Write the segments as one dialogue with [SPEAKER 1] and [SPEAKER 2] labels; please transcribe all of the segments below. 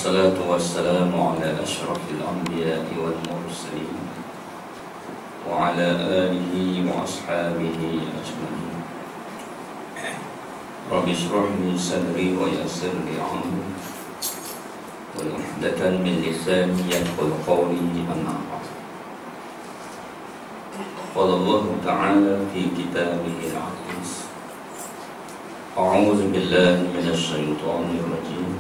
[SPEAKER 1] والصلاة والسلام على أشرف الأنبياء والمرسلين وعلى آله وأصحابه أجمعين. رب اشرح لي صدري ويسر لي أمري واحلل عقدة من لساني يفقهوا قولي. أما بعد، قال الله تعالى في كتابه العزيز: أعوذ بالله من الشيطان الرجيم.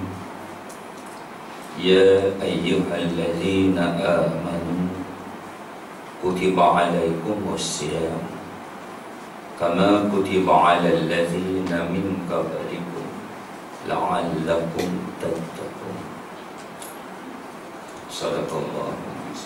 [SPEAKER 1] يا أيها الذين آمنوا كتب عليكم الصيام كما كتب على الذين من قبلكم لعلكم تتقون. Sadaqallahu alazim.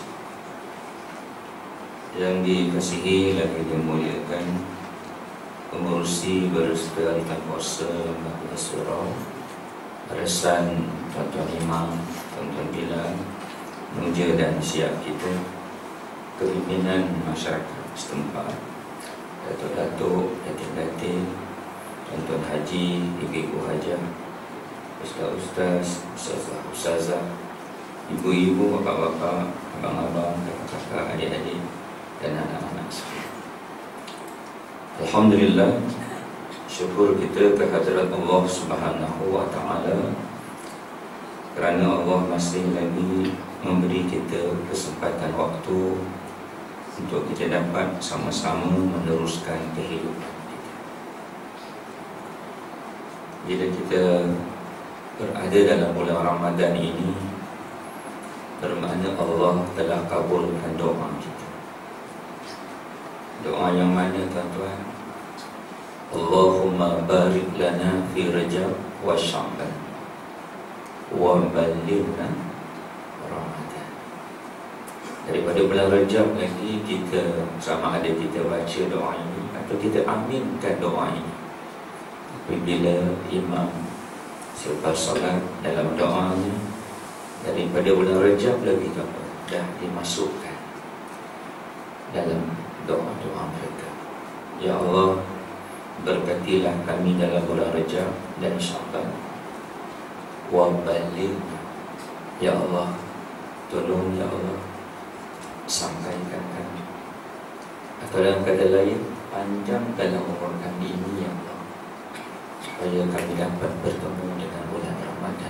[SPEAKER 1] Yang dikasihi lagi dimuliakan pengurusi berserta tentang puasa Mahkamah Surau, Resan Tuan-Tuan Imam, Tuan-Tuan Bilal, Muja dan Siap kita, kepimpinan masyarakat setempat, Datuk-Datuk, Datin-Datin, Tuan-Tuan Haji, Ibu-Ibu Hajah, Ustaz-Ustaz, Ustazah, Ibu-ibu, bapak-bapak, abang-abang, kakak-kakak, adik-adik dan anak-anak sekalian. Alhamdulillah, syukur kita kehadirat Allah Subhanahu wa Ta'ala kerana Allah masih lagi memberi kita kesempatan waktu untuk kita dapat sama-sama meneruskan kehidupan kita. Bila kita berada dalam bulan Ramadan ini, bermakna Allah telah kabulkan doa kita. Doa yang mana, tuan-tuan? Allahumma barik lana fi Rajab wa Sya'ban wa balighna Ramadan. Daripada bulan Rajab lagi, kita sama ada kita baca doa ini atau kita aminkan doa ini. Apabila imam selepas solat dalam doanya, daripada bulan Rajab lagi dah dimasukkan dalam doa-doa mereka. Ya Allah, berkatilah kami dalam bulan Rajab dan Sya'ban wa balighna. Ya Allah, tolong ya Allah, sampaikan kami, atau dalam kata lain, panjangkanlah umur kami ini ya Allah, supaya kami dapat bertemu dengan bulan Ramadan.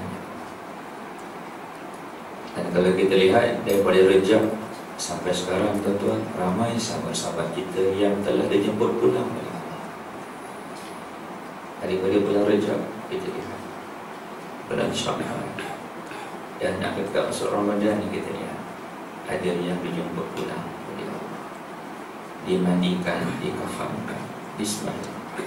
[SPEAKER 1] Dan kalau kita lihat daripada Rajab sampai sekarang, tuan-tuan, ramai sahabat-sahabat kita yang telah dijemput pulang oleh Allah. Daripada bulan Rajab kita lihat bulan Sya'ban, dan nak dekat masuk Ramadan kita lihat ada yang dijemput pulang oleh Allah, dimandikan, dikafankan, disembahkan.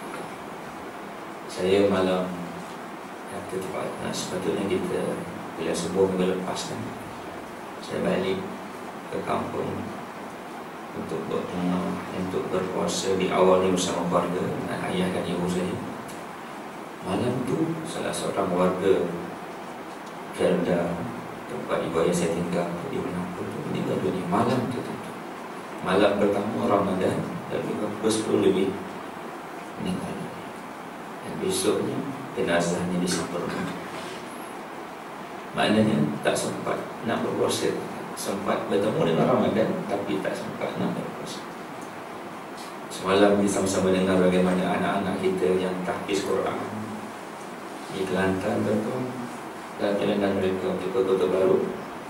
[SPEAKER 1] Saya malam yang tepat, sepatutnya kita bila sebuah minggu lepas kan, saya balik ke kampung untuk berpuasa di awalnya bersama keluarga dan ayah dan ibu saya. Malam tu salah seorang warga Kedah, tempat ibu ayah saya tinggal di Menapur tu, meninggal dunia malam tu. Malam pertama Ramadan, dan juga pukul 10 lebih meninggal dunia. Dan besoknya jenazahnya disamparkan. Maknanya tak sempat nak berpuasa, sempat bertemu dengan Ramadan tapi tak sempat nak berpuasa. Semalam kita sama-sama dengar bagaimana anak-anak kita yang tahfiz Quran di Kelantan, tuan-tuan, dan perjalanan mereka untuk ke Kota Baru,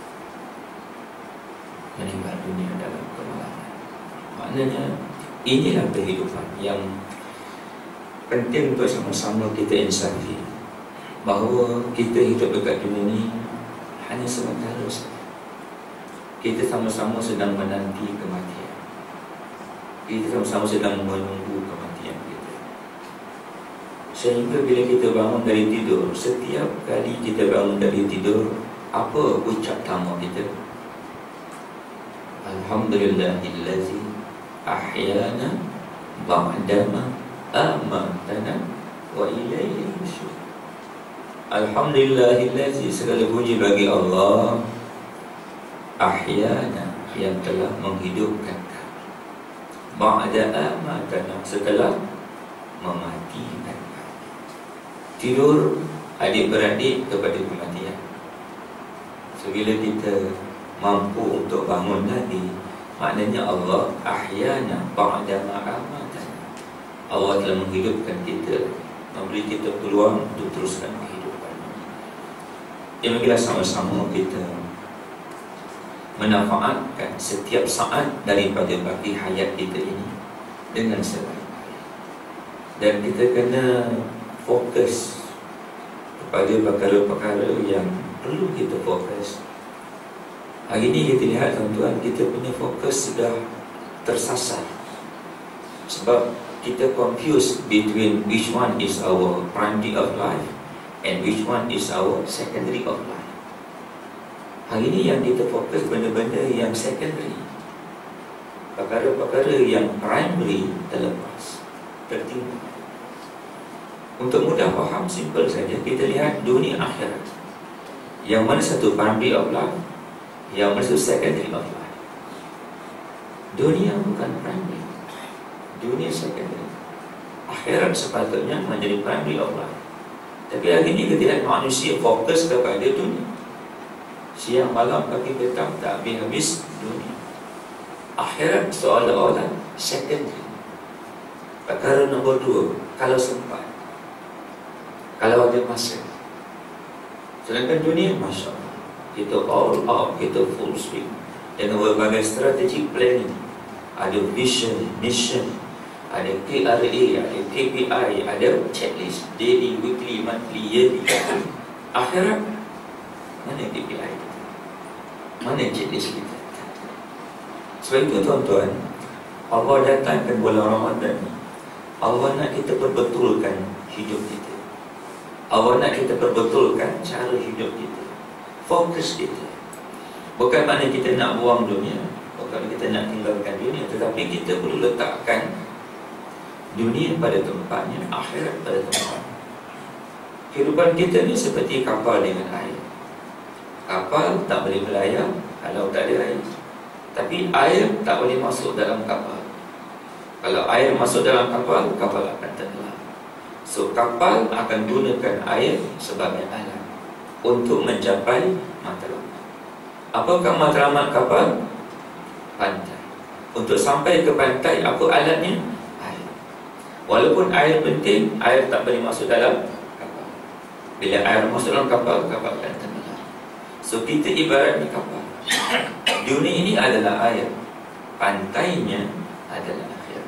[SPEAKER 1] meninggal dunia dalam kemalaman. Maknanya inilah kehidupan yang penting untuk sama-sama kita insafi, bahawa kita hidup dekat dunia ini hanya sementara saja. Kita sama-sama sedang menanti kematian. Kita sama-sama sedang menunggu kematian kita. Sehingga bila kita bangun dari tidur, setiap kali kita bangun dari tidur, apa ucap tamu kita? Alhamdulillahillazi ahyana ba'dama amatana wa ilaihi nusyur. Alhamdulillahillazi, segala puji bagi Allah, ahyana, yang telah menghidupkan kami, ba'da amatana, setelah mematikan kami. Tidur adik-beradik kepada kematian, So bila kita mampu untuk bangun lagi, maknanya Allah ahyana ba'da ma amatana. Allah telah menghidupkan kita, memberi kita peluang untuk teruskan kehidupan. Ya, marilah sama-sama kita memanfaatkan setiap saat daripada bagi hayat kita ini dengan sebaik-baik. Dan kita kena fokus kepada perkara-perkara yang perlu kita fokus. Hari ini kita lihat tuan-tuan, kita punya fokus sudah tersasar. Sebab kita confused between which one is our primary of life and which one is our secondary of life. Hari ini yang kita fokus benda-benda yang secondary. Perkara-perkara yang primary terlepas, tertinggal. Untuk mudah faham, simple saja, kita lihat dunia akhirat. Yang mana satu primary of life, yang mana satu secondary of life. Dunia bukan primary, dunia secondary. Akhirat sepatutnya menjadi primary of life. Tapi hari ini kita lihat manusia fokus kepada dunia. Siang malam pagi petang tak habis-habis dunia. Akhirat seolah-olah secondary, perkara nombor 2, kalau sempat, kalau ada masa. Sedangkan dunia, Masya Allah, kita all out, kita full swing dengan berbagai strategic planning. Ada vision, mission, ada KRA, ada KPI, ada checklist, daily, weekly, monthly, yearly. Akhirat, mana KPI kita? Mana checklist kita? Sebab itu tuan-tuan, Allah datangkan bulan Ramadan ni, Allah nak kita perbetulkan hidup kita. Allah nak kita perbetulkan cara hidup kita, fokus kita. Bukan makna kita nak buang dunia, bukan kita nak tinggalkan dunia, tetapi kita perlu letakkan dunia pada tempatnya, akhirat pada tempatnya. Kehidupan kita ni seperti kapal dengan air. Kapal tak boleh berlayar kalau tak ada air, tapi air tak boleh masuk dalam kapal. Kalau air masuk dalam kapal, kapal akan tenggelam. So kapal akan gunakan air sebagai alat untuk mencapai matlamat. Apakah matlamat kapal? Pantai. Untuk sampai ke pantai, apa alatnya? Air. Walaupun air penting, air tak boleh masuk dalam kapal. Bila air masuk dalam kapal, kapal akan tenggelam. So kita ibaratnya kapal. Dunia ini adalah air, pantainya adalah akhirat.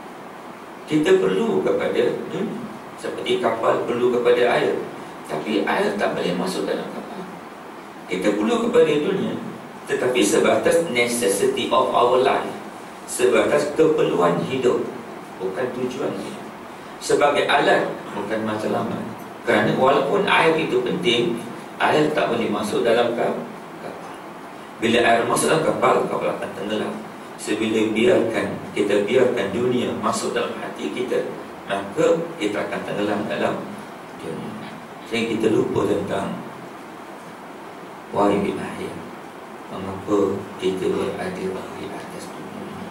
[SPEAKER 1] Kita perlu kepada dunia seperti kapal perlu kepada air, tapi air tak boleh masuk dalam kapal. Kita perlu kepada dunia, tetapi sebatas necessity of our life, sebatas keperluan hidup, bukan tujuan hidup. Sebagai alat, bukan matlamat. Kerana walaupun air itu penting, air tak boleh masuk dalam kapal. Bila air masuk dalam kapal, kapal akan tenggelam. Sebila kita biarkan dunia masuk dalam hati kita, maka kita akan tenggelam dalam dunia. Sehingga kita lupa tentang wahai bin ahya, mengapa kita berada di atas dunia ini.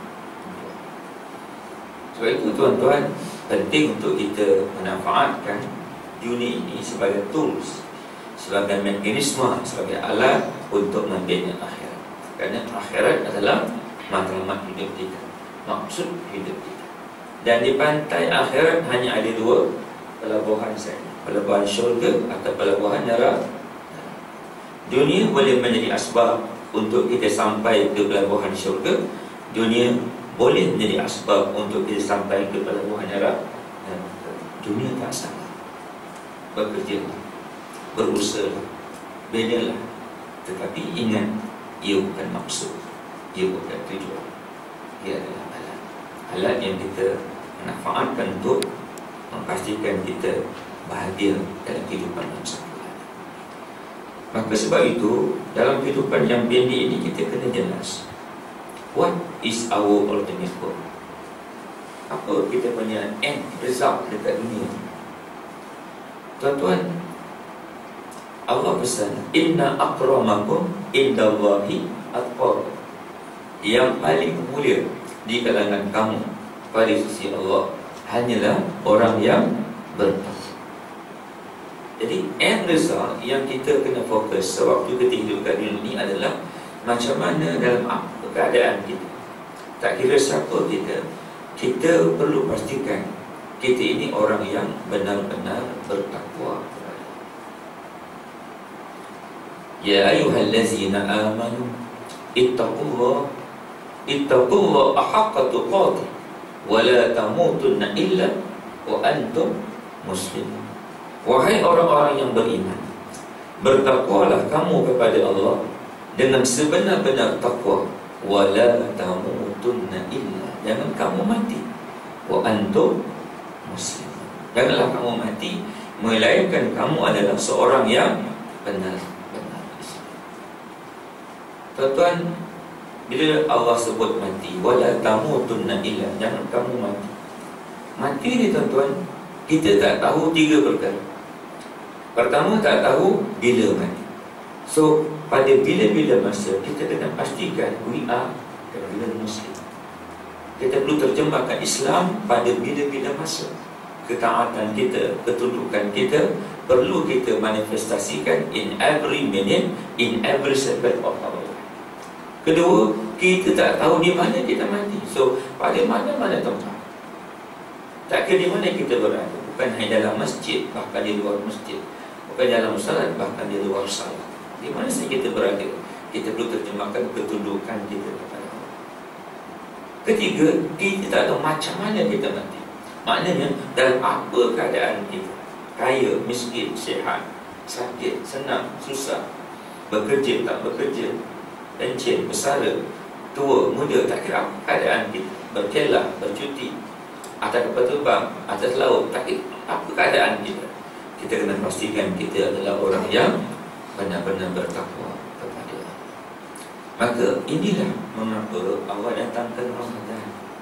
[SPEAKER 1] Sebab itu tuan-tuan, penting untuk kita memanfaatkan dunia ini sebagai tools, sebagai mekanisme, sebagai alat untuk membina akhirat. Kerana akhirat adalah matlamat hidup kita, maksud hidup kita. Dan di pantai akhirat hanya ada 2 pelabuhan saja, pelabuhan syurga atau pelabuhan neraka. Dunia boleh menjadi asbab untuk kita sampai ke pelabuhan syurga, dunia boleh menjadi asbab untuk kita sampai ke pelabuhan neraka. Dunia tak salah, bekerjalah, berusaha, bedalah. Tetapi ingat, ia bukan maksud, ia bukan tujuan. Ia adalah alat yang kita manfaatkan untuk memastikan kita bahagia dalam kehidupan yang sempurna. Maka sebab itu, dalam kehidupan yang pendek ini kita kena jelas, what is our ultimate goal? Apa kita punya end result dekat dunia? Tuan-tuan, Allah pesan, inna akramakum indallahi atqakum. Yang paling mulia di kalangan kamu pada sisi Allah hanyalah orang yang bertakwa. Jadi end result yang kita kena fokus sewaktu kita hidup kat dunia ni adalah macam mana dalam apa keadaan kita. Tak kira siapa kita, kita perlu pastikan kita ini orang yang benar-benar bertakwa. Ya ayyuhallazina amanu ittaqullah haqqa tuqatih wa la tamutunna illa wa antum muslimun. Wahai orang-orang yang beriman, bertakwalah kamu kepada Allah dengan sebenar-benar takwa, wa la tamutunna illa, jangan kamu mati, wa antum muslimun, janganlah kamu mati melainkan kamu adalah seorang yang benar. Tuan-tuan, bila Allah sebut mati, wala tamutunna illa, jangan kamu mati. Mati ni tuan-tuan, kita tak tahu 3 perkara. Pertama, tak tahu bila mati. So, pada bila-bila masa kita kena pastikan we are real Muslim. Kita perlu terjemahkan Islam pada bila-bila masa. Ketaatan kita, ketundukan kita perlu kita manifestasikan in every minute, in every second of our life. Kedua, kita tak tahu di mana kita mati. So, pada mana-mana tempat, tak kira di mana kita berada, bukan hanya dalam masjid, bahkan di luar masjid, bukan dalam salat, bahkan di luar salat, di mana saja kita berada, kita perlu terjemahkan ketundukan kita kepada Allah. Ketiga, kita tak tahu macam mana kita mati. Maknanya, dalam apa keadaan kita, kaya, miskin, sihat, sakit, senang, susah, bekerja, tak bekerja, pencen, bersara, tua, muda, tak kira apa keadaan kita, berkelah, bercuti, atas kapal terbang, atas laut, tak kira apa keadaan kita, kita kena pastikan kita adalah orang yang benar-benar bertakwa kepada Allah. Maka inilah mengapa Allah datangkan Ramadan.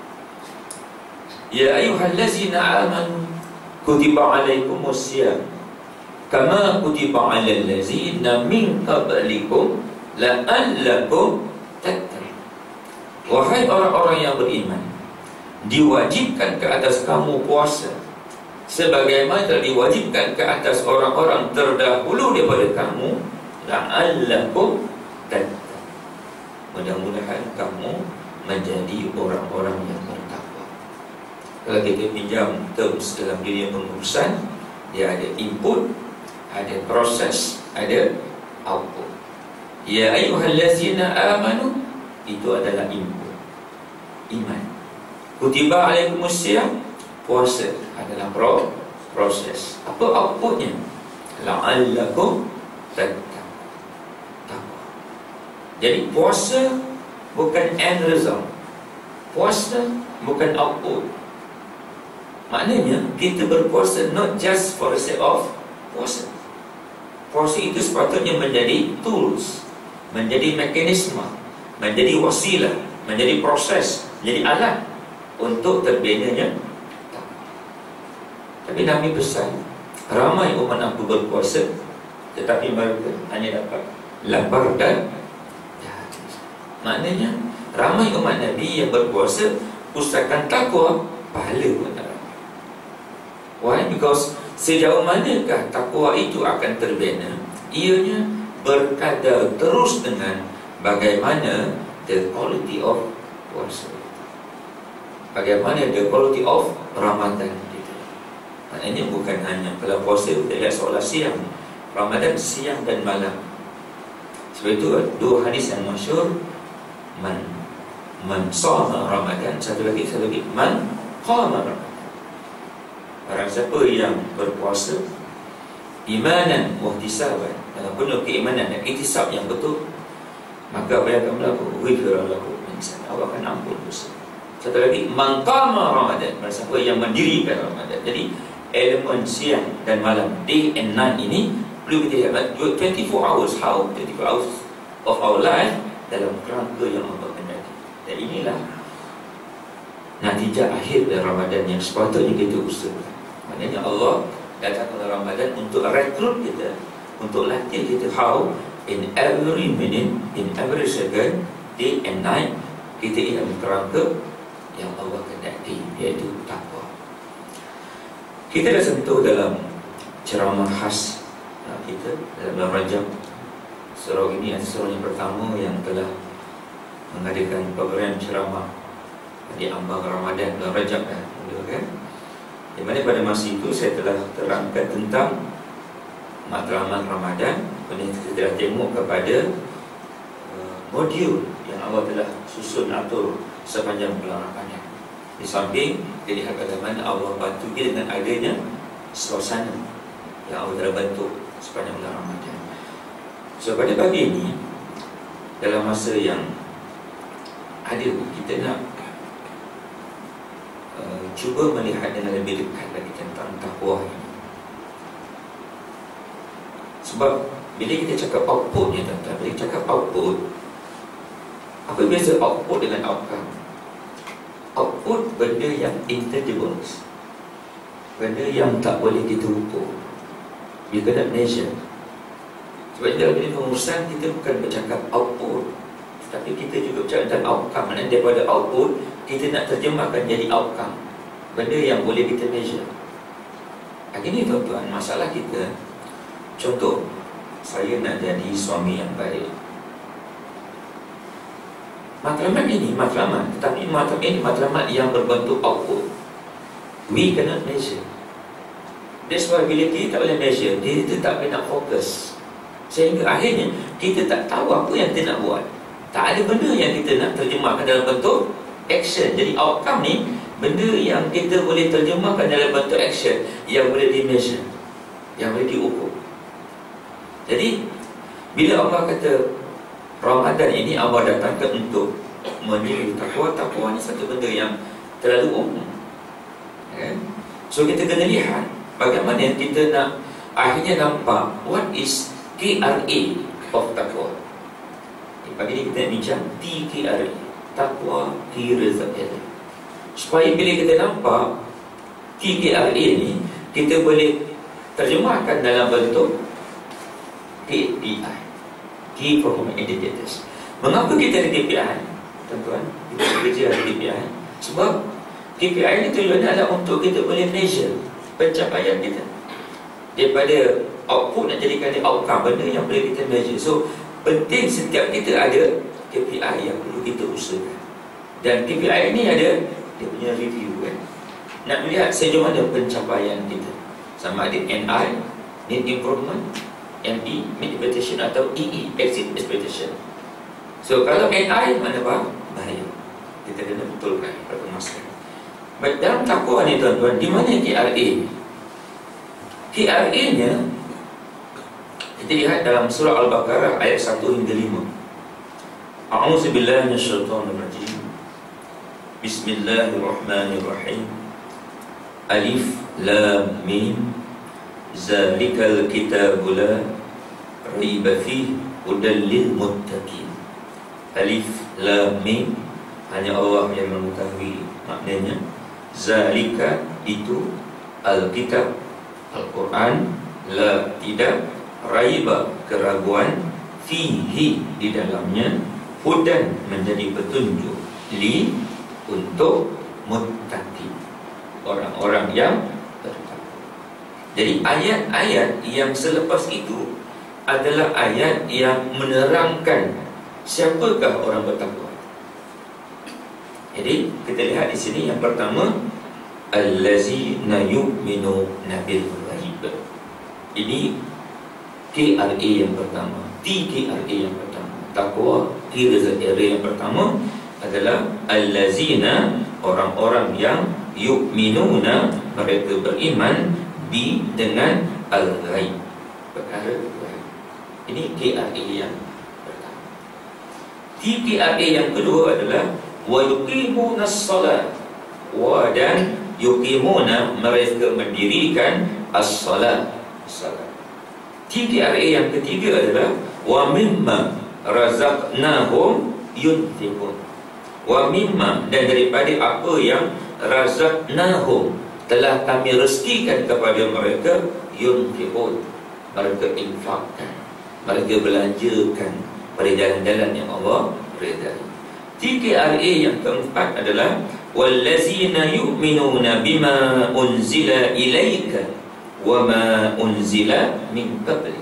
[SPEAKER 1] Ya ayyuhallazina amanu kutiba alaikumusiyam kama kutiba alal ladzina min qablikum la'allakum tattaqun. Wahai orang-orang yang beriman, diwajibkan ke atas kamu puasa sebagaimana telah diwajibkan ke atas orang-orang terdahulu daripada kamu, la'allakum tattaqun. Mudah-mudahan kamu menjadi orang-orang yang bertakwa. Kalau kita pinjam terms dalam dunia pengurusan, dia ada input, ada proses, ada output. Ya ayyuhallazina amanu, itu adalah input, iman. Kutiba alaikumusiyam, puasa adalah proses. Apa outputnya? La'allakum tattaqun, takwa. Jadi puasa bukan end result, puasa bukan output. Maknanya kita berpuasa not just for the sake of puasa. Puasa itu sepatutnya menjadi tools, menjadi mekanisme, menjadi wasilah, menjadi proses, menjadi alat untuk terbinanya. Tapi Nabi pesan, ramai umat aku berpuasa, tetapi mereka hanya dapat lapar dan dahaga. Maknanya ramai umat Nabi yang berpuasa, usahakan takwa, pahala pun tak dapat. Why? Because sejauh manakah takwa itu akan terbina? Ianya berkadar terus dengan bagaimana the quality of puasa, bagaimana the quality of Ramadan itu. Maknanya bukan hanya kalau puasa kita lihat solat siang, Ramadan siang dan malam. Sebab itu dua hadis yang masyhur, man shama Ramadan, satu lagi man qama Ramadan. Barang siapa yang berpuasa imanan muhtisaban, dengan penuh keimanan dan ihtisab yang betul, maka apa yang akan berlaku? Ghufira lahu min dhanbi, Allah akan ampun dosa. Satu lagi, man qama Ramadan, barang siapa yang mendirikan Ramadan. Jadi elemen siang dan malam, day and night ini perlu kita lihat 24 hours, how 24 hours of our life dalam kerangka yang Allah kendaki. Dan inilah natijah akhir dari Ramadan yang sepatutnya kita usahakan. Maknanya Allah datangkan Ramadan untuk rekrut kita, untuk latih kita how in every minute, in every second, day and night, kita dalam kerangka yang Allah kendaki, iaitu takwa. Kita dah sentuh dalam ceramah khas kita dalam bulan Rajab. Surau ini adalah surau yang pertama yang telah mengadakan program ceramah di ambang Ramadan bulan Rajab kan. Di mana pada masa itu saya telah terangkan tentang matlamat Ramadan. Kemudian kita telah tengok kepada modul yang awal telah susun atur sepanjang bulan Ramadan. Di samping kita lihat bagaimana Allah bantu kita dengan adanya suasana yang Allah telah bentuk sepanjang bulan Ramadan. So pada pagi ini, dalam masa yang ada, kita nak cuba melihat dengan lebih dekat lagi tentang takwa ini. Sebab bila kita cakap output ni tuan-tuan, bila kita cakap output, apa beza output dengan outcome? Output benda yang intangible, benda yang tak boleh kita ukur. You cannot measure. Sebab dalam ini pengurusan kita bukan bercakap output, tapi kita juga bercakap tentang outcome. Dan daripada output kita nak terjemahkan jadi outcome, benda yang boleh kita measure. Ini tuan-tuan, masalah kita. Contoh, saya nak jadi suami yang baik. Matlamat ini matlamat, tetapi matlamat ini matlamat yang berbentuk output. We cannot measure. That's why bila kita tak boleh measure, kita tak boleh nak fokus. Sehingga akhirnya kita tak tahu apa yang kita nak buat. Tak ada benda yang kita nak terjemahkan dalam bentuk action. Jadi outcome ni benda yang kita boleh terjemahkan dalam bentuk action, yang boleh di measure, yang boleh diukur. Jadi bila Allah kata Ramadan ini Allah datangkan untuk menyuruh takwa, takwa ni satu benda yang terlalu umum. So kita kena lihat bagaimana kita nak akhirnya nampak what is KRA of takwa. Pagi ni kita bincang TKRA, takwa key result area. Supaya bila kita nampak TKRA ni, kita boleh terjemahkan dalam bentuk KPI, Key Performance Indicators. Mengapa kita ada KPI? Tuan-tuan, kita bekerja ada KPI sebab KPI ni tujuannya adalah untuk kita boleh measure pencapaian kita. Daripada output nak jadikan dia outcome, benda yang boleh kita measure. So penting setiap kita ada KPI yang perlu kita usahakan. Dan KPI ini ada dia punya review kan. Nak melihat sejauh mana pencapaian kita. Sama ada NI, Need Improvement, ME, Meet Expectation, atau EE, Exit Expectation. So kalau NI mana bahaya, kita kena betulkan pada masa. Baik, dalam takwa ni tuan-tuan, di mana KRA? KRA nya kita lihat dalam surah Al-Baqarah ayat 1 hingga 5. A'udzubillahi minasyaitonirrajim. Bismillahirrahmanirrahim. Alif Lam Mim. Zalikal kitabu la raiba fihi hudan lil muttaqin. Alif Lam Mim, hanya Allah yang mengetahui maknanya. Zalika, itu, Al-Kitab, Al-Quran, la, tidak, raiba, keraguan, fihi, di dalamnya, hudan, menjadi petunjuk, li, untuk, muttaqin, orang-orang yang bertakwa. Jadi ayat-ayat yang selepas itu adalah ayat yang menerangkan siapakah orang bertakwa. Jadi kita lihat di sini yang pertama, allazina yu'minuna bil ghaib. Ini KRA yang pertama, TKRA yang pertama. Takwa KRA yang pertama adalah allazina, orang-orang yang yu'minuna, mereka beriman, bi, dengan al-ghaib, perkara ghaib. Ini KRA yang pertama. TKRA yang kedua adalah wa yuqimuna as-salat, wa, dan yuqimuna, mereka mendirikan as-salat, salat. TKRA yang ketiga adalah wa mimma razaqnahum yunfiqun. Wa mimma, dan daripada apa yang razaqnahum, telah kami rezekikan kepada mereka, yunfiqun, mereka infakkan, mereka belanjakan pada jalan-jalan yang Allah redai. TKRA yang keempat adalah wallazina yu'minuna bima unzila ilaika wa ma unzila min qablik.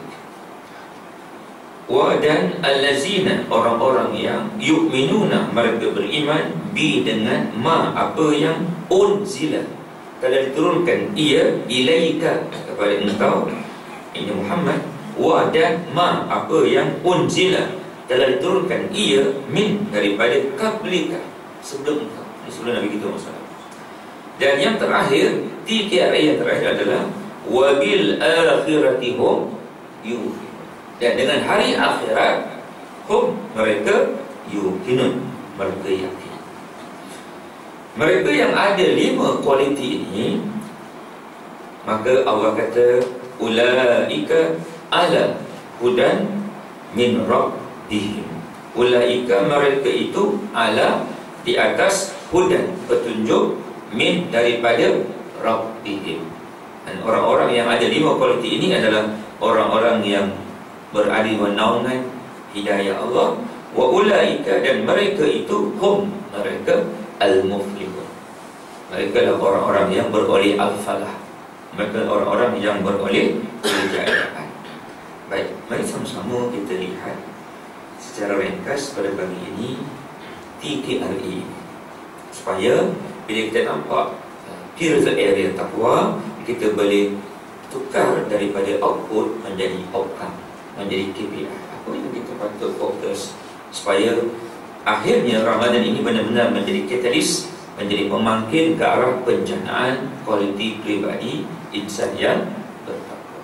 [SPEAKER 1] Wa dan allazina, orang-orang yang yu'minuna, mereka beriman, bi dengan ma, apa yang unzila, telah diturunkan ia, ilaika, kepada engkau ini Muhammad, wa dan ma, apa yang unzila, telah diturunkan ia, min, daripada qablika, sebelum engkau, sebelum Nabi kita Muhammad. Dan yang terakhir, tiga ayat yang terakhir adalah wa bil akhirati hum yuqinun, dan dengan hari akhirat hum, mereka yuqinun, mereka yakin. Mereka yang ada 5 kualiti ini, maka Allah kata ulaika ala hudan min rabbihim. Ulaika, mereka itu ala, di atas, hudan, petunjuk, min, daripada rabbihim. Dan orang-orang yang ada 5 kualiti ini adalah orang-orang yang berada di naungan hidayah Allah. Wa ulaika, dan mereka itu hum, mereka al-muflihun, mereka adalah orang-orang yang beroleh al-falah, mereka orang-orang yang beroleh kejayaan. Baik, mari sama-sama kita lihat secara ringkas pada pagi ini TKRE ini, supaya bila kita nampak pillar area takwa, kita boleh tukar daripada output menjadi outcome, menjadi KPI. Apa yang kita patut fokus supaya akhirnya Ramadan ini benar-benar menjadi katalis, menjadi pemangkin ke arah penjanaan kualiti pribadi insan yang bertakwa.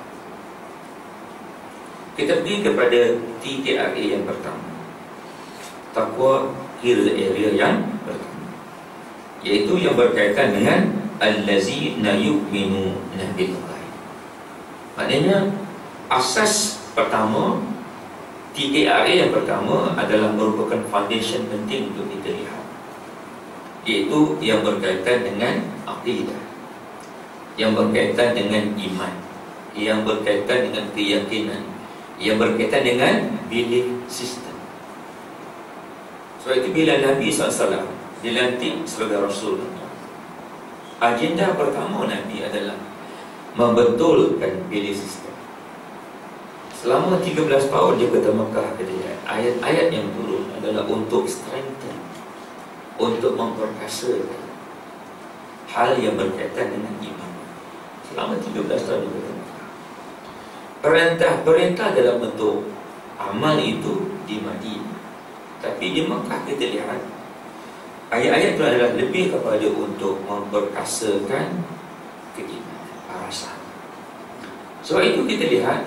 [SPEAKER 1] Kita pergi kepada TKRA yang pertama, takwa kira area yang pertama, iaitu yang berkaitan dengan allazina yu'minuna bil ghaib. Maknanya asas pertama, TKRA yang pertama adalah merupakan foundation penting untuk kita lihat, iaitu yang berkaitan dengan akidah, yang berkaitan dengan iman, yang berkaitan dengan keyakinan, yang berkaitan dengan belief system. Sebab itu bila Nabi SAW dilantik sebagai Rasul, agenda pertama Nabi adalah membetulkan belief system. Selama 13 tahun dia kata Mekah, ayat-ayat yang turun adalah untuk strengthen, untuk memperkasakan hal yang berkaitan dengan iman. Selama 13 tahun dia kata Mekah. Perintah-perintah dalam bentuk amal itu di Madinah, tapi di Mekah kita lihat ayat-ayat itu adalah lebih kepada untuk memperkasakan keimanan, perasaan. Sebab itu kita lihat,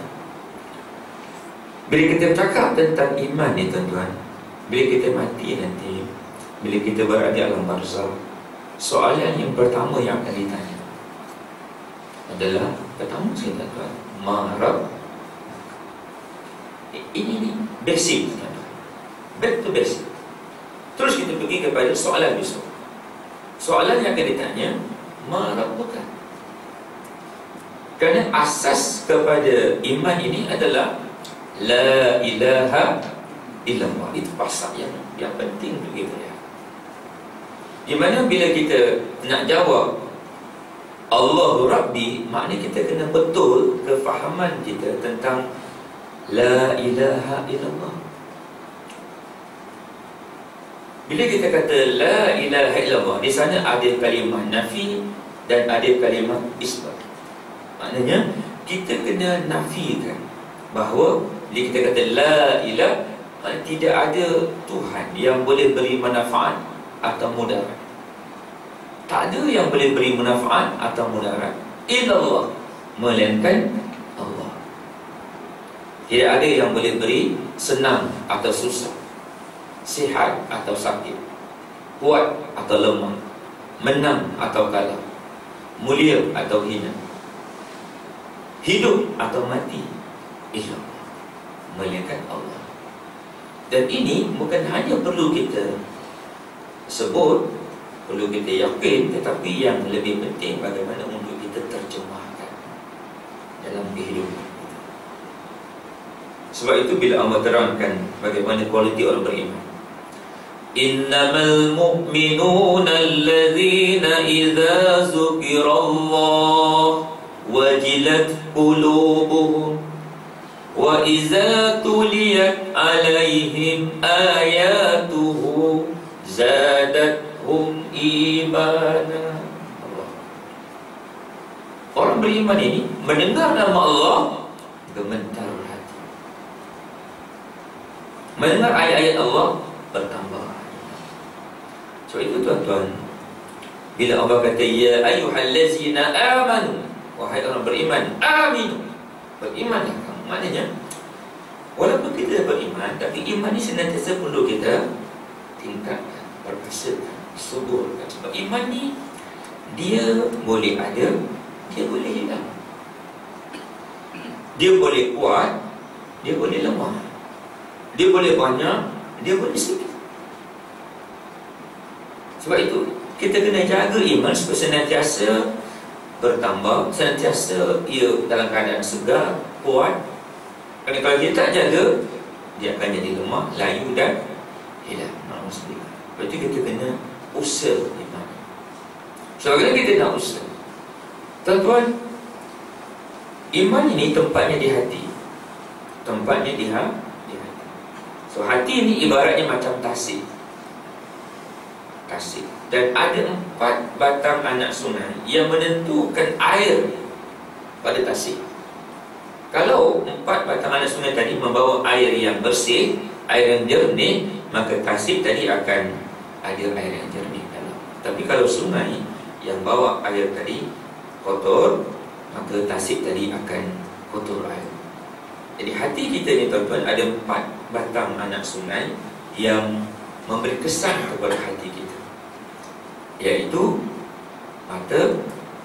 [SPEAKER 1] bila kita cakap tentang iman ni tuan-tuan, bila kita mati nanti, bila kita berada dalam barzakh, soalan yang pertama yang akan ditanya adalah, pertama sekali tuan-tuan, ma rabb. Ini basic tuan-tuan, back to basic. Terus kita pergi kepada soalan besok. Soalan yang akan ditanya, ma rabbuka. Kerana asas kepada iman ini adalah la ilaha illallah. Itu pasal yang penting untuk kita lihat. Di mana bila kita nak jawab Allahu Rabbi, maknanya kita kena betul kefahaman kita tentang la ilaha illallah. Bila kita kata la ilaha illallah, di sana ada kalimah nafi dan ada kalimah isbat. Maknanya kita kena nafikan bahawa bila kita kata la ilah, tidak ada Tuhan yang boleh beri manfaat atau mudarat. Tak ada yang boleh beri manfaat atau mudarat illallah, melainkan Allah. Tidak ada yang boleh beri senang atau susah, sihat atau sakit, kuat atau lemah, menang atau kalah, mulia atau hina, hidup atau mati, illallah, melainkan Allah. Dan ini bukan hanya perlu kita sebut, perlu kita yakin, tetapi yang lebih penting bagaimana untuk kita terjemahkan dalam kehidupan kita. Sebab itu bila Allah terangkan bagaimana kualiti orang beriman, innamal mu'minuna alladzina idza zukirallah wajilat qulubuhum wa iza tuliyat alaihim ayatuhu zadathum imana. Orang beriman ini mendengar nama Allah, gemetar hati. Mendengar ayat-ayat Allah, bertambah. So itu tuan-tuan, bila Allah kata ya ayyuhallazina amanu, wahai orang beriman, aminu, berimanlah kamu. Maknanya walaupun kita beriman, tapi iman ini senantiasa perlu kita tingkatkan, perkasakan, suburkan. Sebab iman ni dia boleh ada, dia boleh hilang. Dia boleh kuat, dia boleh lemah. Dia boleh banyak, dia boleh sedikit. Sebab itu kita kena jaga iman supaya senantiasa bertambah, senantiasa ia dalam keadaan segar, kuat. Kerana kalau kita tak jaga, dia akan jadi lemah, layu dan hilang. Sebab itu kita kena usaha iman. So kalau kita nak usaha, tuan-tuan, iman ini tempatnya di hati. Tempatnya di hati. So hati ini ibaratnya macam tasik. Dan ada 4 batang anak sungai yang menentukan air pada tasik. Kalau 4 batang anak sungai tadi membawa air yang bersih, air yang jernih, maka tasik tadi akan ada air yang jernih dalam. Tapi kalau sungai yang bawa air tadi kotor, maka tasik tadi akan kotor air. Jadi hati kita ni tuan-tuan ada 4 batang anak sungai yang memberi kesan kepada hati kita, iaitu mata,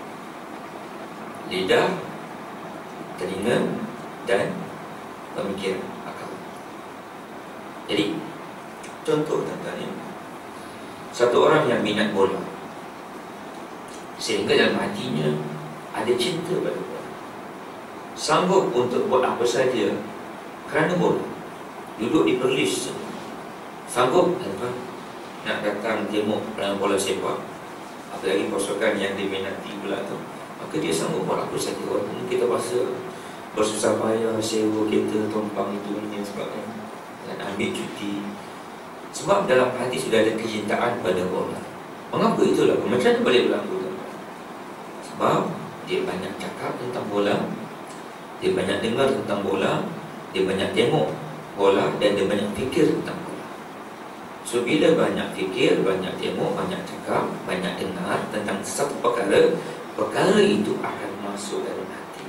[SPEAKER 1] lidah, telinga dan pemikiran akal. Jadi contoh tuan-tuan ni, satu orang yang minat bola, sehingga dalam hatinya ada cinta pada bola, sanggup untuk buat apa saja kerana bola, duduk di perlis, sanggup nak datang tengok bola sepak, apalagi pasukan yang diminati pula tu, maka dia sanggup buat apa saja. Walaupun kita rasa bersusah payah sewa kereta, tumpang itu ini sebagainya, dan ambil cuti, sebab dalam hati sudah ada kecintaan pada bola. Mengapa itulah? Macam mana boleh berlaku? Sebab dia banyak cakap tentang bola, dia banyak dengar tentang bola, dia banyak tengok bola, dan dia banyak fikir tentang bola. So bila banyak fikir, banyak tengok, banyak cakap, banyak dengar tentang satu perkara, perkara itu akan masuk dalam hati.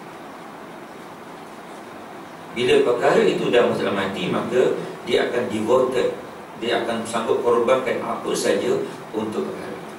[SPEAKER 1] Bila perkara itu dah masuk dalam hati, maka dia akan devoted, dia akan sanggup korbankan apa saja untuk perkara itu.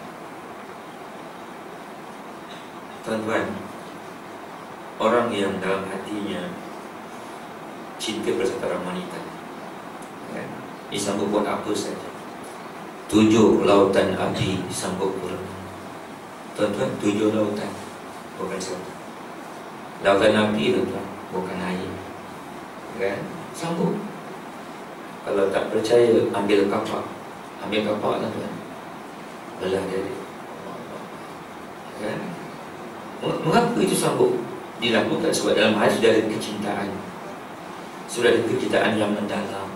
[SPEAKER 1] Tuan-tuan, orang yang dalam hatinya cinta pada satu orang wanita, kan? Dia sanggup buat apa saja. 7 lautan api disanggup berenang. Tuan-tuan, 7 lautan, bukan 1. Lautan api, tuan-tuan, bukan air, kan? Sanggup. Kalau tak percaya, ambil kapak, tuan-tuan, belah dia, kan? Mengapa itu sanggup dilakukan? Sebab dalam hati sudah ada kecintaan, sudah ada kecintaan yang mendalam.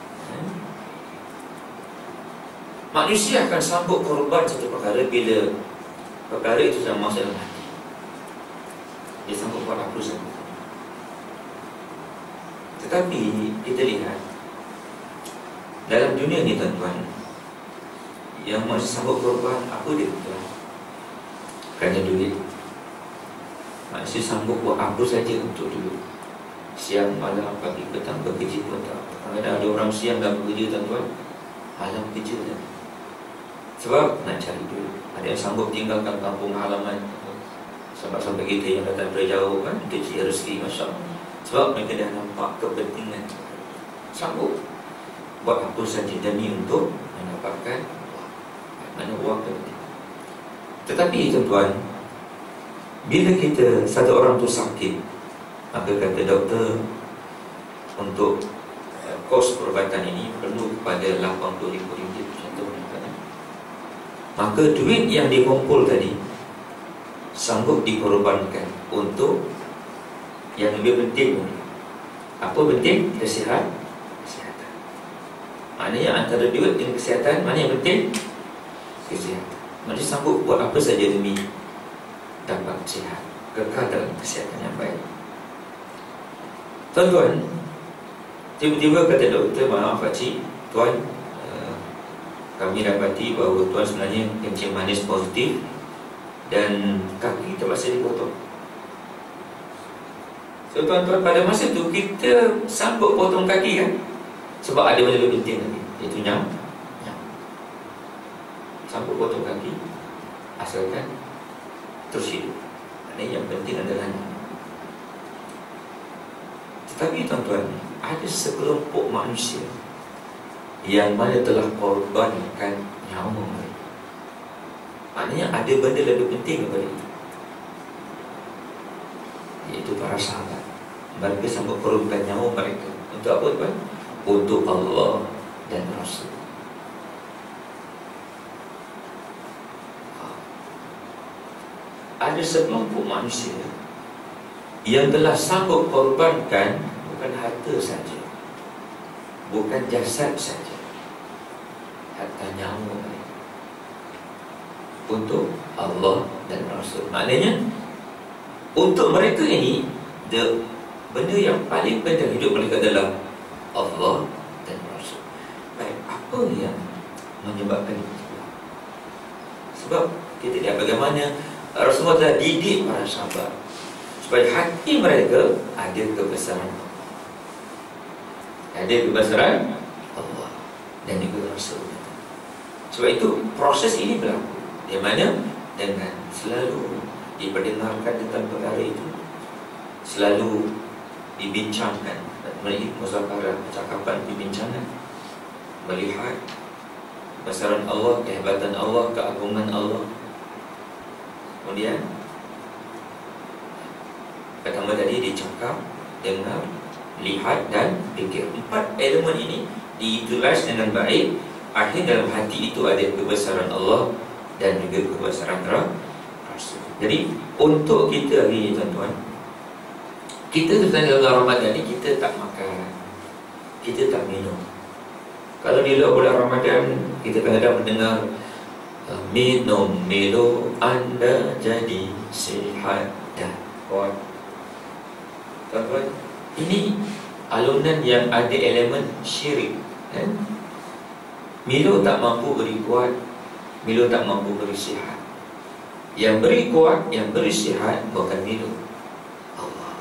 [SPEAKER 1] Manusia akan sanggup korban satu perkara bila perkara itu sudah masuk dalam hati. Dia sanggup buat apa saja. Tetapi kita lihat dalam dunia ni tuan-tuan, yang masih sanggup korban apa dia tuan? Kerana duit. Manusia sanggup buat apa saja untuk duit. Siang, malam, pagi, petang, bekerja pun tak. Kadang-kadang ada orang siang dah bekerja tuan-tuan, malam kerja dah. Sebab nak cari duit. Ada yang sanggup tinggalkan kampung halaman, sahabat-sahabat kita yang datang dari jauh, kan, untuk cari rezeki, Masya Allah. Sebab mereka dah nampak kepentingan, sanggup buat apa saja demi untuk mendapatkan mana uang penting. Tetapi tuan-tuan, bila kita satu orang tu sakit, maka kata doktor, untuk kos perubatan ini perlu kepada RM80,000. Maka duit yang dikumpul tadi sanggup dikorbankan untuk yang lebih penting. Apa penting? Kesihatan. Maknanya antara duit dengan kesihatan, mana yang penting? Kesihatan. Maksudnya sanggup buat apa saja demi dapat sihat, kekal dalam kesihatan yang baik. Tuan-tuan, tiba-tiba kata doktor, maaf pakcik, tuan, kami dapati bahawa tuan sebenarnya kencing manis positif dan kaki terpaksa dipotong. So tuan-tuan, pada masa tu kita sanggup potong kaki kan? Sebab ada benda lebih penting lagi, iaitu nyam. Sanggup potong kaki asalkan terus hidup. Maknanya yang penting adalah nyam. Tetapi tuan-tuan, ada sekelompok manusia yang mana telah korbankan nyawa mereka. Maknanya ada benda lebih penting daripada itu, iaitu para sahabat. Mereka sanggup korbankan nyawa mereka. Untuk apa tuan? Untuk Allah dan Rasul. Ada sekelompok manusia yang telah sanggup korbankan bukan harta saja, bukan jasad saja, hatta nyawa mereka untuk Allah dan Rasul. Maknanya untuk mereka ini, benda yang paling penting hidup mereka adalah Allah dan Rasul. Baik, apa yang menyebabkan itu? Sebab kita lihat bagaimana Rasulullah telah didik para sahabat supaya hati mereka ada kebesaran Allah, ada kebesaran Allah dan juga Rasul. Sebab itu proses ini berlaku, di mana dengan selalu diperdengarkan tentang perkara itu, selalu dibincangkan, melihat muzakarah, percakapan, perbincangan, melihat kebesaran Allah, kehebatan Allah, keagungan Allah. Kemudian pertama tadi dicakap, dengar, lihat dan fikir. 4 elemen ini diutilize dengan baik, akhirnya dalam hati itu ada kebesaran Allah dan juga kebesaran Rasul. Jadi untuk kita hari ini tuan-tuan, kita terutama dalam Ramadan ni kita tak makan, kita tak minum. Kalau di luar bulan Ramadan kita kadang-kadang mendengar minum Milo anda jadi sihat dan kuat. Tuan-tuan, ini alunan yang ada elemen syirik kan? Milo tak mampu beri kuat, Milo tak mampu beri sihat. Yang beri kuat, yang beri sihat bukan Milo, Allah.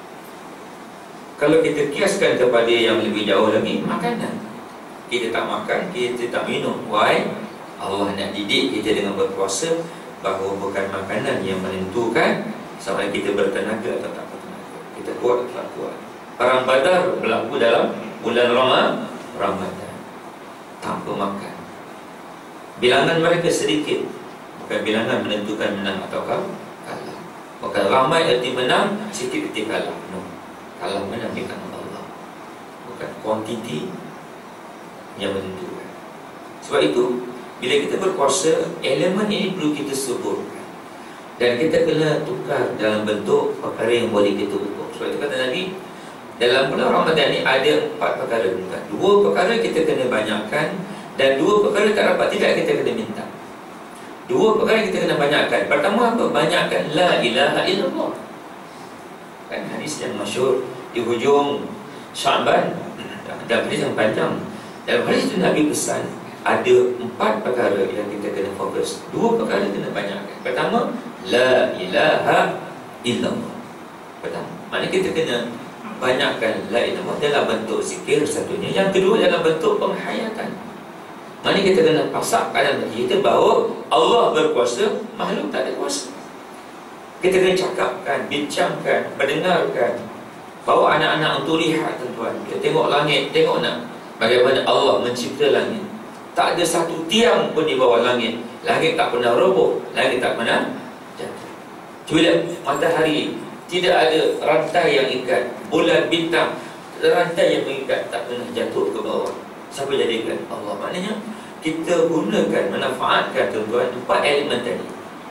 [SPEAKER 1] Kalau kita kiaskan kepada yang lebih jauh lagi, makanan. Kita tak makan, kita tak minum. Why? Allah nak didik kita dengan berpuasa bahawa bukan makanan yang menentukan sama ada kita bertenaga atau tak bertenaga, kita kuat atau tak kuat. Perang Badar berlaku dalam bulan Ramadan tanpa makan. Bilangan mereka sedikit, bukan bilangan menentukan menang atau kalah. Bukan ramai erti menang, sikit erti kalah. No. Kalah menang di tangan Allah, bukan kuantiti yang menentukan. Sebab itu bila kita berpuasa, elemen ini perlu kita suburkan dan kita kena tukar dalam bentuk perkara yang boleh kita ukur. Sebab itu kata Nabi, dalam bulan Ramadan ni ada 4 perkara. 2 perkara kita kena banyakkan dan 2 perkara tak dapat tidak kita kena minta. 2 perkara kita kena banyakkan. Pertama apa? Banyakkan la ilaha illallah. Kan hadis yang masyhur di hujung Sya'ban, dan hadis yang panjang. Dalam hadis itu Nabi pesan ada 4 perkara yang kita kena fokus. 2 perkara kena banyakkan. Pertama, la ilaha illallah. Pertama, maknanya kita kena banyakkan la ilaha dalam bentuk zikir satunya. Yang kedua dalam bentuk penghayatan. Maknanya kita kena pasakkan dalam diri kita bahawa Allah berkuasa, makhluk tak ada kuasa. Kita kena cakapkan, bincangkan, mendengarkan bahawa anak-anak untuk lihat tuan-tuan. Kita tengok langit, tengok nak bagaimana Allah mencipta langit. Tak ada satu tiang pun di bawah langit. Langit tak pernah roboh, langit tak pernah jatuh. Cuba lihat matahari, tidak ada rantai yang ikat. Bulan, bintang, rantai yang mengikat, tak pernah jatuh ke bawah. Siapa jadikan? Allah. Maknanya kita gunakan, manfaatkan tuan-tuan 4 elemen tadi.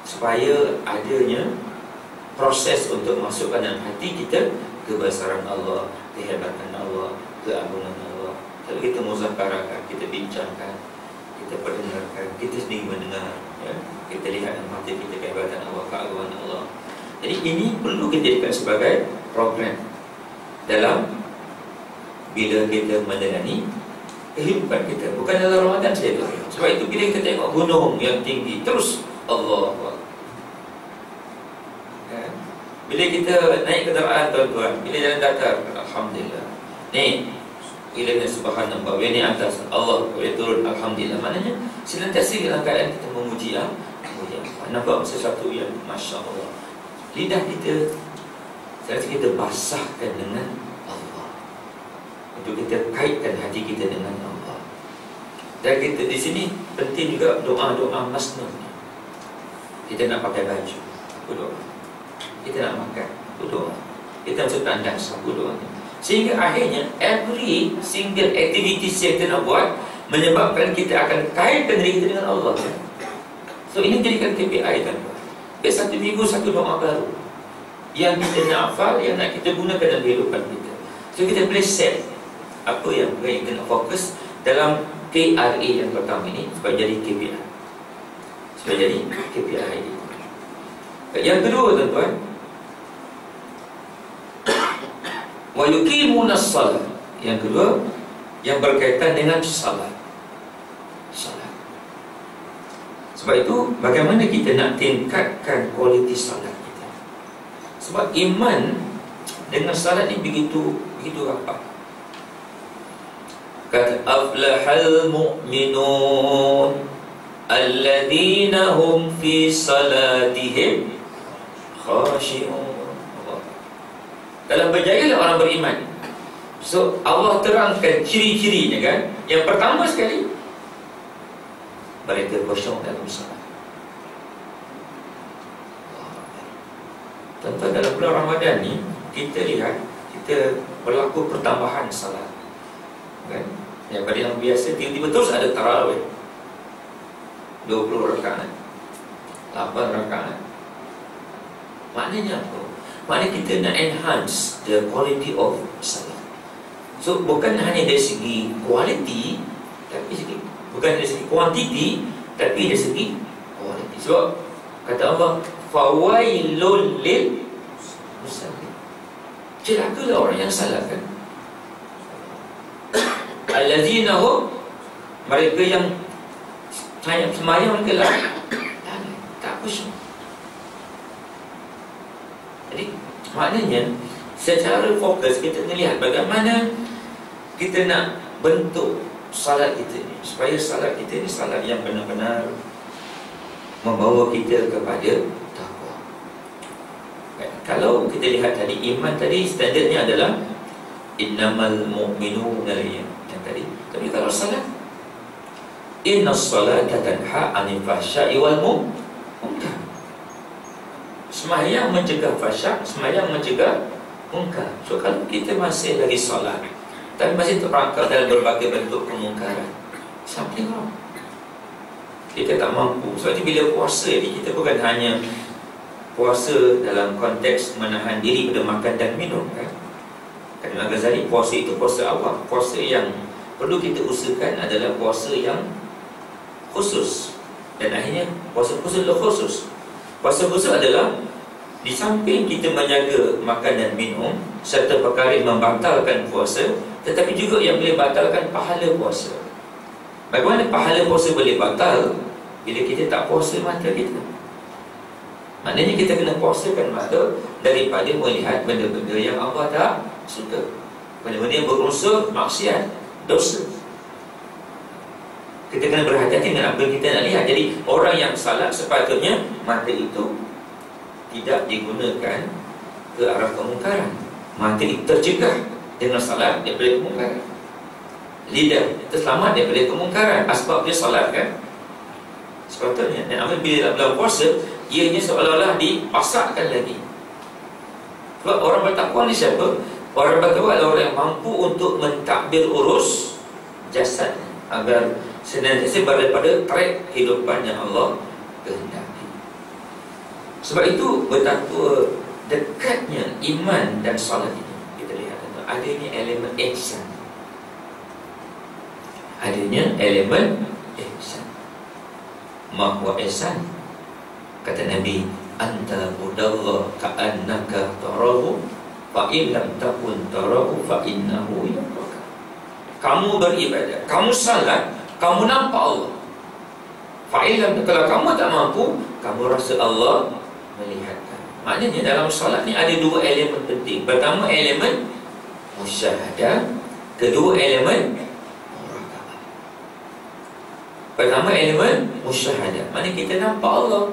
[SPEAKER 1] supaya adanya proses untuk masukkan dalam hati kita kebesaran Allah, kehebatan Allah, keagungan Allah. Kalau kita muzakarahkan, kita bincangkan, kita perdengarkan, kita sendiri mendengar, ya, kita lihat dalam hati kita kehebatan Allah, keagungan Allah. Jadi ini perlu kita jadikan sebagai program dalam bila kita menjalani kehidupan kita, bukan dalam Ramadan saja. Sebab itu bila kita tengok gunung yang tinggi, terus Allah. Bila kita naik kenderaan, tuan-tuan, bila jalan datar, alhamdulillah. Ni bila ni subhanallah, bila ni atas Allah, boleh turun, alhamdulillah. Maknanya senantiasa dalam keadaan kita memuji Allah. Nampak sesuatu yang masya Allah. Lidah kita seharusnya kita basahkan dengan Allah, untuk kita kaitkan hati kita dengan Allah. Dan kita di sini penting juga doa-doa masnun. Kita nak pakai baju, berdoa. Kita nak makan, berdoa. Kita masuk tandas, berdoa. Sehingga akhirnya every single activity yang kita nak buat menyebabkan kita akan kaitkan diri kita dengan Allah. So ini jadikan KPI, kan? Satu minggu satu doa baru yang kita nak hafal, yang nak kita gunakan dalam kehidupan kita. So kita boleh set apa yang kita nak fokus dalam KRA yang pertama ini supaya jadi KPI, supaya jadi KPI. Yang kedua, tuan-tuan, wa yuqimunas salat. Yang kedua, yang berkaitan dengan salat. Sebab itu, bagaimana kita nak tingkatkan kualiti salat kita? Sebab iman dengan salat ni begitu rapat. Qad aflahal mu'minun alladzina hum fi salatihim khashi'un. Dalam berjayalah orang beriman. So Allah terangkan ciri-cirinya, kan. Yang pertama sekali, mereka khusyuk dalam salat. Tentu dalam bulan Ramadan ni kita lihat kita berlaku pertambahan salat, kan. Daripada yang biasa tiba-tiba terus ada tarawih 20 rakaat, 8 rakaat. Maknanya apa? Maknanya kita nak enhance the quality of salat. So bukan hanya dari segi quality, tapi bukan dari segi kuantiti, tapi dari segi quality. Sebab kata Allah, fawailul lil musallin. Celakalah orang yang salat, kan. Allazina hum, mereka yang semayang mereka tak khusyuk. Jadi maknanya secara fokus kita melihat bagaimana kita nak bentuk salat kita ni, supaya salat kita ni salat yang benar-benar membawa kita kepada takwa. Kalau kita lihat tadi, iman tadi standardnya adalah innamal mu'minuna yang tadi. Tapi kalau salat, innas salata tanha 'anil fahsya'i wal munkar. Sembahyang mencegah fahsyak, sembahyang mencegah munkar. So kalau kita masih lagi salat tapi masih terperangkap dalam berbagai bentuk kemungkaran, something wrong. Kita tak mampu. Sebab bila puasa ni, kita bukan hanya puasa dalam konteks menahan diri pada makan dan minum, kan. Kata Al-Ghazali, puasa itu puasa awam. Puasa yang perlu kita usahakan adalah puasa yang khusus. Dan akhirnya puasa khusus adalah khusus. Puasa khusus adalah di samping kita menjaga makan dan minum serta perkara yang membatalkan puasa, tetapi juga yang boleh batalkan pahala puasa. Bagaimana pahala puasa boleh batal? Bila kita tak puasa mata kita. Maknanya kita kena puasakan mata daripada melihat benda-benda yang Allah tak suka, benda-benda yang berunsur maksiat, dosa. Kita kena berhati-hati dengan apa yang kita nak lihat. Jadi orang yang salat sepatutnya mata itu tidak digunakan ke arah kemungkaran. Mata itu tercegah dengan salat daripada kemungkaran. Lidah itu selamat daripada kemungkaran. Asbab dia salat, kan. Sepatutnya. Dan apabila dalam puasa, ianya seolah-olah dipasakkan lagi. Sebab orang bertakwa ni siapa? Orang bertakwa adalah orang yang mampu untuk mentadbir urus jasad agar senantiasa berada pada track kehidupan yang Allah kehendaki. Sebab itu betapa dekatnya iman dan solat ini. Kita lihat adanya elemen ihsan. Adanya elemen ihsan. Mahwa ihsan, kata Nabi, anta budallah ka'annaka tarahu fa in lam takun tarahu fa innahu yaraka. Kamu beribadah, kamu salat, kamu nampak Allah. Fa in lam, kalau kamu tak mampu, kamu rasa Allah melihat kamu. Maknanya dalam solat ni ada dua elemen penting. Pertama elemen musyahadah, kedua elemen murakabah. Pertama elemen musyahadah, maknanya kita nampak Allah.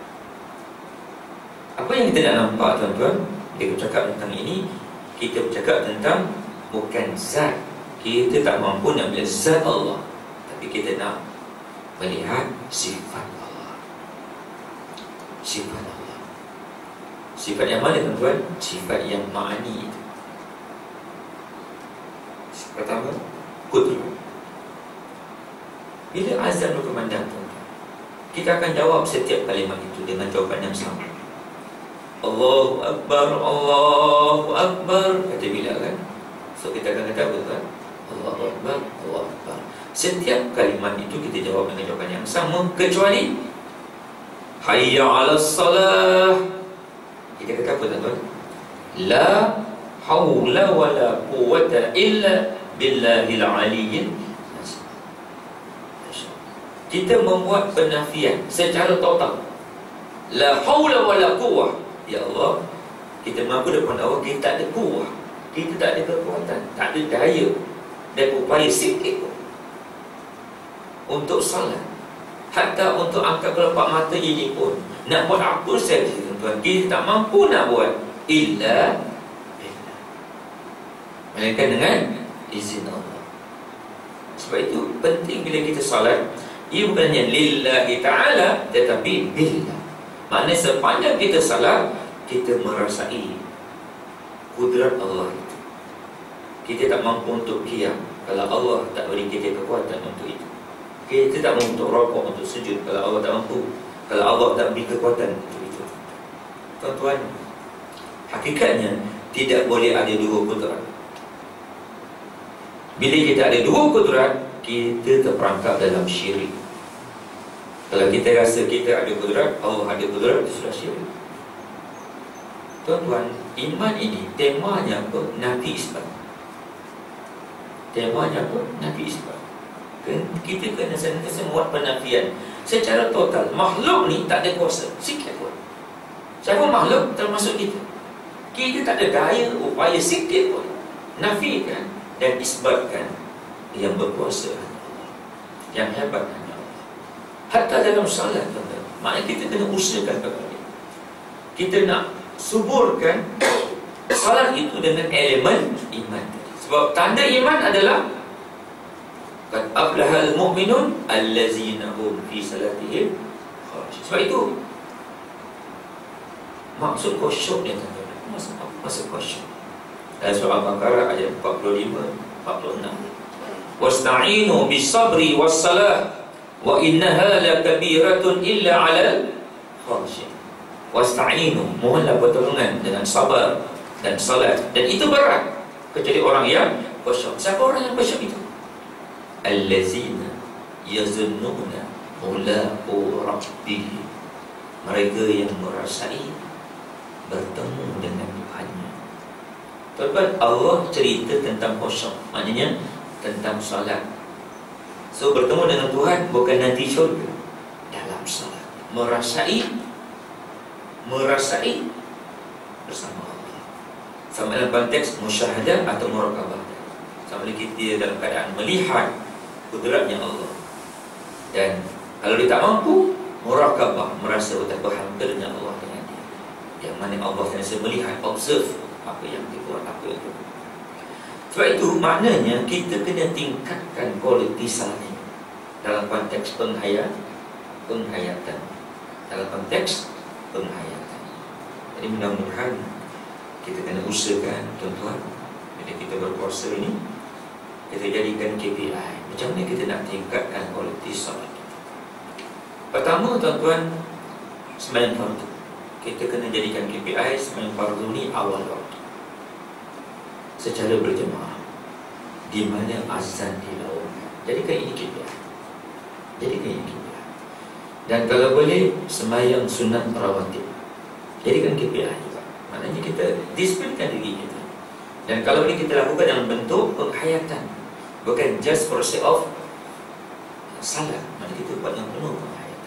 [SPEAKER 1] Apa yang kita nak nampak, tuan-tuan? Kita bercakap tentang ini, kita bercakap tentang bukan zat. Kita tak mampu nak melihat zat Allah, tapi kita nak melihat sifat Allah. Sifat Allah. Sifat yang mana, tuan-tuan? Sifat yang ma'ani itu. Pertama, qudrah. Bila azan berkumandang, tuan-tuan, kita akan jawab setiap kalimat itu dengan jawapan yang sama. Allahu Akbar, Allahu Akbar, kata Bilal kan. So kita akan kata apa, tuan? Allahu Akbar, Allahu Akbar. Setiap kalimat itu kita jawab dengan jawapan yang sama, kecuali Hayya 'alas salah. Kita kata apa, tuan-tuan? La haula wala quwwata illa billahil aliyyil azim. Kita membuat penafian secara total. La haula wala quwwah. Ya Allah, kita mengaku depan Allah, kita tak ada kuah, kita tak ada kekuatan, tak ada daya dan upaya sikit pun untuk salat. Hatta untuk angkat kelopak mata ini pun, nak buat apa saja, tuan-tuan, kita tak mampu nak buat illa billah, melainkan dengan izin Allah. Sebab itu penting bila kita salat, ia bukan hanya lillahi ta'ala, tetapi billah. Maknanya sepanjang kita salat, kita merasai kudrat Allah itu. Kita tak mampu untuk qiyam kalau Allah tak beri kita kekuatan untuk itu. Kita tak mampu untuk rukuk, untuk sujud kalau Allah tak mampu, kalau Allah tak beri kekuatan untuk itu. Tuan-tuan, hakikatnya tidak boleh ada dua kudrat. Bila kita ada dua kudrat, kita terperangkap dalam syirik. Kalau kita rasa kita ada kudrat, Allah ada kudrat, itu sudah syirik. Tuan-tuan, iman ini temanya apa? Nafi isbat. Temanya apa? Nafi isbat. Kita kena sentiasa buat penafian secara total. Makhluk ni tak ada kuasa sikit pun. Siapa makhluk? Termasuk kita. Kita tak ada daya, upaya sikit pun. Nafikan dan isbatkan yang berkuasa hanya Allah, yang hebat hanya Allah. Hatta dalam salat, tuan-tuan, maknanya kita kena usahakan perkara ini. Kita nak suburkan salat itu dengan elemen iman. Sebab tanda iman adalah qad aflahal mu'minun allazina hum fi salatihim khashi'un. Sebab itu maksud khusyuk ni, tuan-tuan, maksud khusyuk dalam surah Al-Baqarah ayat 45 46. Wasta'inu bis-sabri was-salah wa innaha lakabiratun illa 'alal khashi'in. Wasta'inu, mohonlah pertolongan dengan sabar dan salat, dan itu berat kecuali orang yang khusyuk. Siapa orang yang khusyuk itu? Allazina yazunnuna mulaqu rabbihim, mereka yang merasai bertemu dengan Tuhannya. Tuan-tuan, Allah cerita tentang khusyuk, maknanya tentang salat. So bertemu dengan Tuhan bukan nanti syurga, dalam salat merasai bersama Allah. Sama dalam konteks musyahadah atau murakabah. Sama kita dalam keadaan melihat kudratnya Allah. Dan kalau dia tak mampu, murakabah, merasa betapa hamdanya Allah dengan dia. Yang mana Allah sentiasa melihat, observe apa yang dia buat, apa yang dia buat. Sebab itu maknanya kita kena tingkatkan kualiti salat ini dalam konteks penghayatan. Dalam konteks penghayatan. Jadi mudah-mudahan kita kena usahakan, tuan-tuan, bila kita berpuasa ini, kita jadikan KPI. Macam mana kita nak tingkatkan kualiti salat kita? Pertama, tuan-tuan, sembahyang fardu. kita kena jadikan KPI sembahyang fardu ni awal waktu secara berjemaah, di mana azan dilakukan. Jadikan ini KPI. Dan kalau boleh sembahyang sunat rawatib, jadikan KPI juga. Maknanya kita disiplinkan diri kita. Dan kalau boleh kita lakukan dalam bentuk penghayatan, bukan just for sake of salat. Maknanya kita buat yang penuh penghayatan.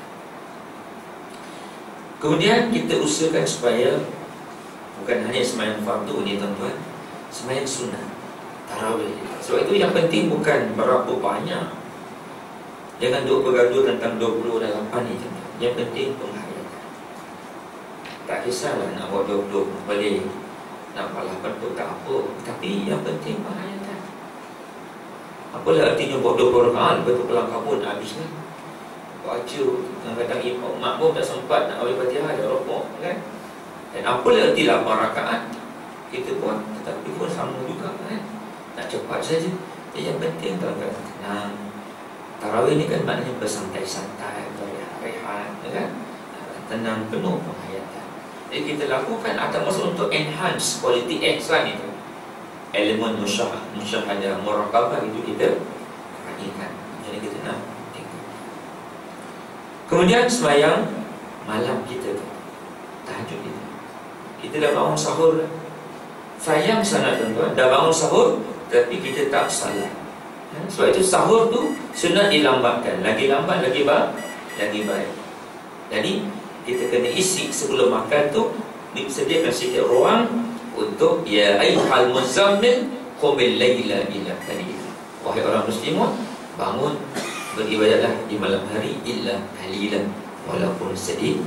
[SPEAKER 1] Kemudian kita usahakan supaya bukan hanya sembahyang fardu ni tuan-tuan, sembahyang sunat, tarawih. Sebab itu yang penting bukan berapa banyak. Jangan duk bergaduh tentang 20 dan 8 ni. Yang penting penghayatan. Tak kisahlah nak buat 20 boleh, nak buat 8 pun tak apa. Tapi yang penting penghayatan. Apalah artinya buat 20 rakaat lepas tu pulang kabur habislah. Baca kadang-kadang imam makmum tak sempat nak baca Fatihah, dah rokok kan. Dan apalah arti 8 rakaat kita buat, tetapi pun sama juga kan. Nak cepat saja. Yang penting tuan-tuan tenang. Tarawih ni kan maknanya bersantai-santai, berehat, kan? Tenang, penuh penghayatan. Jadi kita lakukan atau maksud untuk enhance quality ihsan itu. Elemen musyahadah, muraqabah itu kita perhatikan. Jadi kita nak tinggal. Kemudian sembahyang malam kita tu, tahajud kita. Kita dah bangun sahur. Sayang sangat tuan-tuan, dah bangun sahur tapi kita tak salat. Sebab itu sahur tu sunat dilambatkan. Lagi lambat lagi baik. Jadi kita kena isi sebelum makan tu, disediakan sedikit ruang untuk ya ayyuhal muzammil qumil laila illa qalila. Wahai orang muslimun, bangun beribadatlah di malam hari illa qalilan, walaupun sedikit.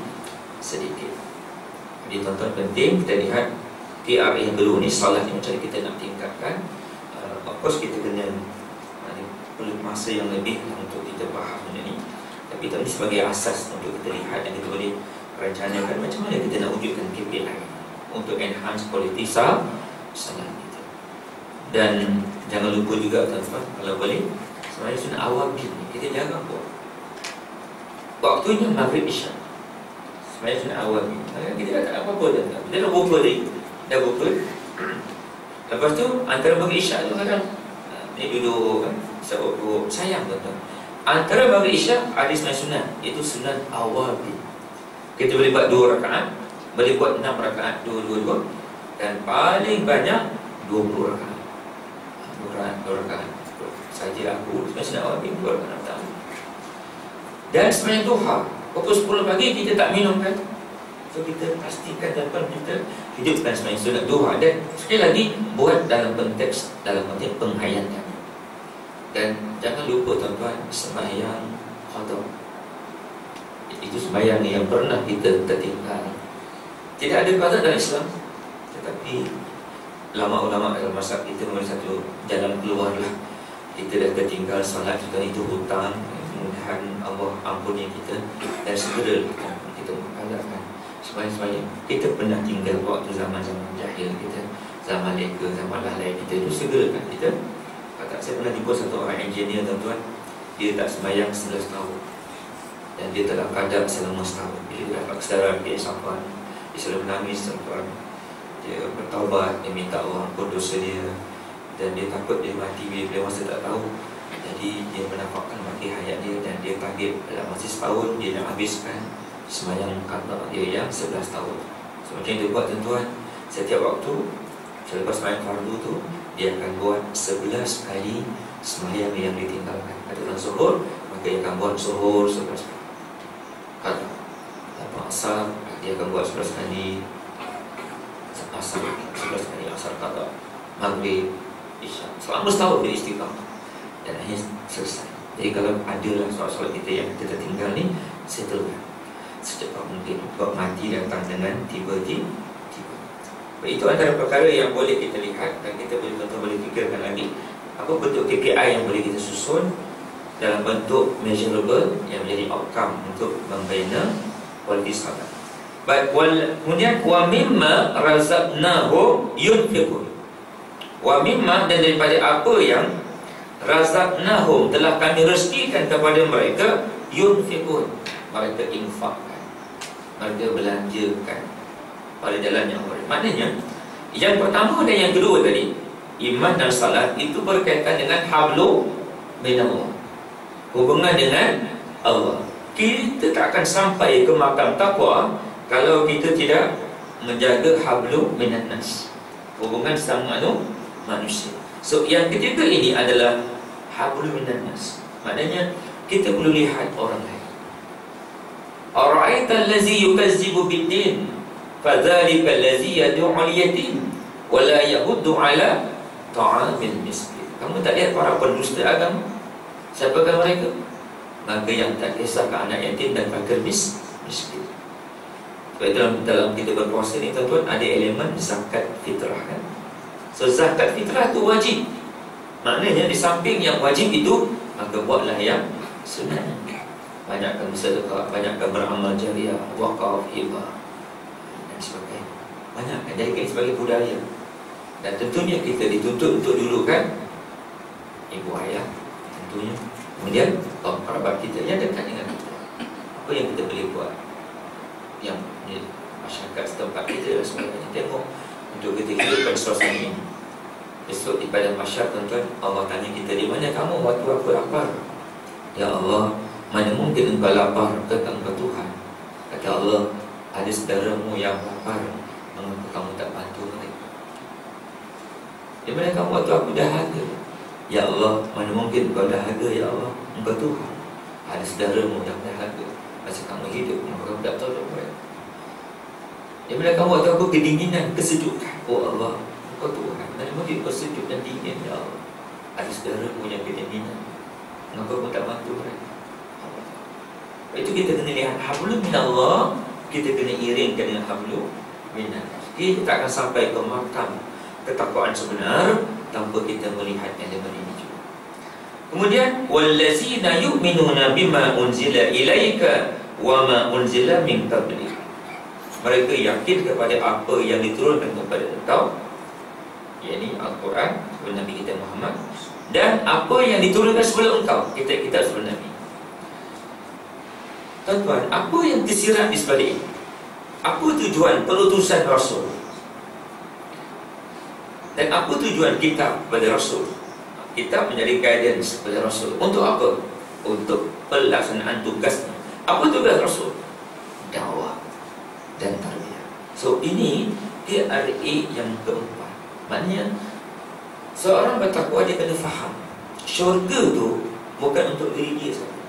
[SPEAKER 1] Jadi tuan-tuan penting kita lihat PR yang kedua ni, salat ni macam kita nak tingkatkan. Of course kita kena perlu masa yang lebih untuk kita faham benda ni. Tapi ini sebagai asas untuk kita lihat dan kita boleh rencanakan macam mana kita nak wujudkan KPI untuk enhance quality salat kita. Dan jangan lupa juga tuan-tuan, kalau boleh sembahyang sunat awal kita jaga buat waktunya maghrib isyak. Sembahyang sunat awal kita dah tak apa-apa dah. Kita dah buka tadi. Lepas tu antara maghrib isyak tu kadang ni duduk kan, sebab sayang tuan-tuan. Antara maghrib isyak ada sembahyang sunat, itu sunat awal. Kita boleh buat 2 rakaat, boleh buat 6 rakaat, 2 dan paling banyak 20 rakaat. 2 rakaat saja aku sembahyang sunat awal 2 rakaat. Dan sembahyang duha pukul 10 pagi kita tak minum kan. So kita pastikan dapat kita hidupkan sembahyang sunat duha. Dan sekali lagi buat dalam konteks penghayatan. Dan jangan lupa tuan-tuan, sembahyang qada. Itu sembahyang yang pernah kita tertinggal. Tidak ada qada dalam Islam, tetapi ulama-ulama dalam mazhab kita memberi satu jalan keluar lah. Kita dah tertinggal solat kita, itu hutang. Mudah-mudahan Allah ampuni kita dan segera kita mengadakan sembahyang. Kita pernah tinggal waktu zaman-zaman jahil kita, zaman leka, zaman lalai kita, itu segerakan kita. Saya pernah jumpa satu orang engineer tuan-tuan, dia tak sembahyang 11 tahun dan dia telah qada selama setahun. Bila dia dapat kesedaran, dia sampai, dia selalu menangis tuan-tuan. Dia bertaubat, dia minta Allah ampun dosa dia, dan dia takut dia mati bila masa tak tahu. Jadi dia menafakkan bagi hayat dia, dan dia target dalam masa setahun dia nak habiskan sembahyang qada dia yang 11 tahun. So macam yang dia buat tuan-tuan, setiap waktu selepas sembahyang fardu tu dia akan buat 11 kali sembahyang yang ditinggalkan. Katakan zuhur, maka dia akan buat zuhur 11 kali. Qada. Lepas asar, dia akan buat 11 kali asar, 11 kali asar qada. Maghrib, isyak. Selama setahun dia istiqamah. Dan akhirnya selesai. Jadi kalau adalah solat-solat kita yang kita tertinggal ni, settlekan secepat mungkin. Sebab mati datang dengan tiba-tiba. Itu antara perkara yang boleh kita lihat dan kita boleh fikirkan lagi. Apa bentuk KPI yang boleh kita susun dalam bentuk measurable yang menjadi outcome untuk membina kualiti salat. Baik, kemudian wa mimma razaqnahu yunfiqun. Wa mimma, dan daripada apa yang razaqnahum telah kami rezekikan kepada mereka, yunfiqun, mereka infakkan, mereka belanjakan. pada jalan yang lurus. Maknanya yang pertama dan yang kedua tadi, iman dan salat, itu berkaitan dengan hablu minallah, hubungan dengan Allah. Kita tak akan sampai ke makam taqwa kalau kita tidak menjaga hablu minan nas, hubungan sama manusia. So yang ketiga ini adalah hablu minan nas. Maknanya kita perlu lihat orang lain. Ara'aita allazi yukazzibu bid-din fadzalika allazi yad'u al-yatim wa la yahuddu 'ala ta'amil miskin. Kamu tak lihat para pendusta agama? Siapakah mereka? Maka yang tak kisah ke anak yatim dan fakir miskin. Sebab dalam kita berpuasa ni tuan-tuan, ada elemen zakat fitrah kan. So zakat fitrah tu wajib. Maknanya di samping yang wajib itu, maka buatlah yang sunat. Banyakkan bersedekah, banyakkan beramal jariah, wakaf, hibah dan sebagainya. Banyakkan jadikan sebagai budaya. Dan tentunya kita dituntut untuk dulukan ibu ayah, tentunya. Kemudian kerabat kita yang dekat dengan kita. Apa yang kita boleh buat, yang masyarakat setempat kita dan sebagainya. Tengok untuk kita hidupkan suasana ini. Besok di padang mahsyar tuan-tuan, Allah tanya kita, di mana kamu waktu aku lapar? Ya Allah, mana mungkin engkau lapar, kata engkau Tuhan. Kata Allah, ada saudaramu yang lapar, mengapa kamu tak bantu mereka? Di mana kamu waktu aku dahaga? Ya Allah, mana mungkin engkau dahaga, ya Allah, engkau Tuhan. Ada saudaramu yang dahaga, masa kamu hidup, mengapa kamu tak tolong mereka? Di mana kamu waktu aku kedinginan, kesejukan? Oh Allah, engkau Tuhan, mana mungkin engkau sejuk dan dingin, ya Allah. Ada saudaramu yang kedinginan, mengapa kamu tak bantu mereka? Itu kita kena lihat hablu minallah, kita kena iringkan dengan hablu minallah. Kita tak akan sampai ke makam ketakwaan sebenar tanpa kita melihat elemen ini juga. Kemudian wallazina yu'minuna bima unzila ilaika wa ma unzila min qablik. Mereka yakin kepada apa yang diturunkan kepada engkau, yakni Al-Quran, Nabi kita Muhammad, dan apa yang diturunkan sebelum engkau, kitab-kitab sebelum Nabi. Tuan-tuan, apa yang tersirat di sebalik ini? Apa tujuan penutusan Rasul? Dan apa tujuan kitab kepada Rasul? Kitab menjadi guidance kepada Rasul. Untuk apa? Untuk pelaksanaan tugasnya. Apa tugas Rasul? Dakwah dan tarbiyah. So ini DRA yang keempat. Maknanya seorang bertakwa dia kena faham syurga tu bukan untuk diri dia sahaja.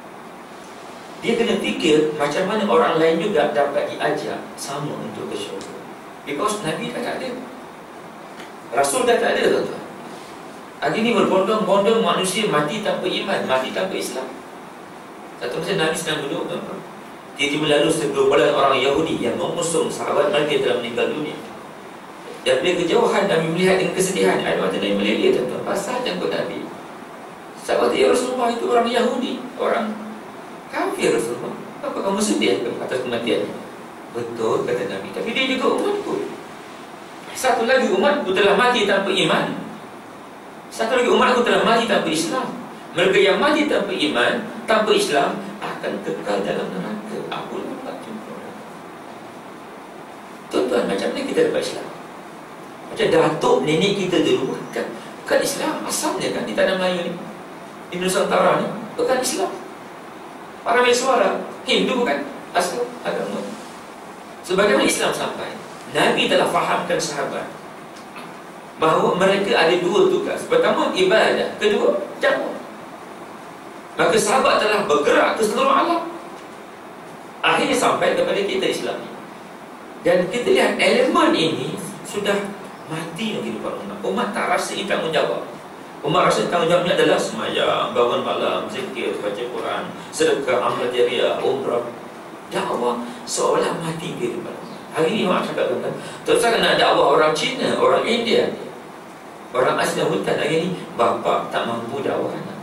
[SPEAKER 1] Dia kena fikir macam mana orang lain juga dapat diajak sama untuk ke syurga. Because Nabi dah tak ada, Rasul dah tak ada, tuan-tuan. Hari ini berbondong-bondong manusia mati tanpa iman, mati tanpa Islam. Satu masa Nabi sedang duduk, tuan-tuan, tiba-tiba lalu segerombolan orang Yahudi yang mengusung sahabat mereka yang telah meninggal dunia. Dan dari kejauhan Nabi melihat dengan kesedihan. Air mata Nabi meleleh, tuan-tuan. Pasal jangkut Nabi. Sahabat ya Rasulullah, itu orang Yahudi, orang kafir Rasulullah. Apa kamu sedih atas kematian? Betul, kata Nabi. Tapi dia juga umatku. Satu lagi umatku telah mati tanpa iman. Satu lagi umatku telah mati tanpa Islam. Mereka yang mati tanpa iman, tanpa Islam, akan kekal dalam neraka. Aku dapat jumpa. Tuan-tuan, macam mana kita dapat Islam? Macam datuk nenek kita dulu kan Islam asalnya kan di tanah Melayu ni, di Nusantara ni, bukan Islam. Para Meswara Hindu kan asal agama. Sebagaimana Islam sampai, Nabi telah fahamkan sahabat bahawa mereka ada dua tugas. Pertama ibadah, kedua dakwah. Maka sahabat telah bergerak ke seluruh alam, akhirnya sampai kepada kita Islam. Dan kita lihat elemen ini sudah mati di depan umat. Umat tak rasa tanggungjawab. Umat rasa tanggungjawabnya adalah sembahyang, bangun malam, zikir, baca Quran, sedekah, amal jariah, umrah. Dakwah seolah mati di depan umat. Hari ini orang cakap kan, terus nak dakwah orang Cina, orang India, orang Asia hutan. Hari ini bapa tak mampu dakwah anak.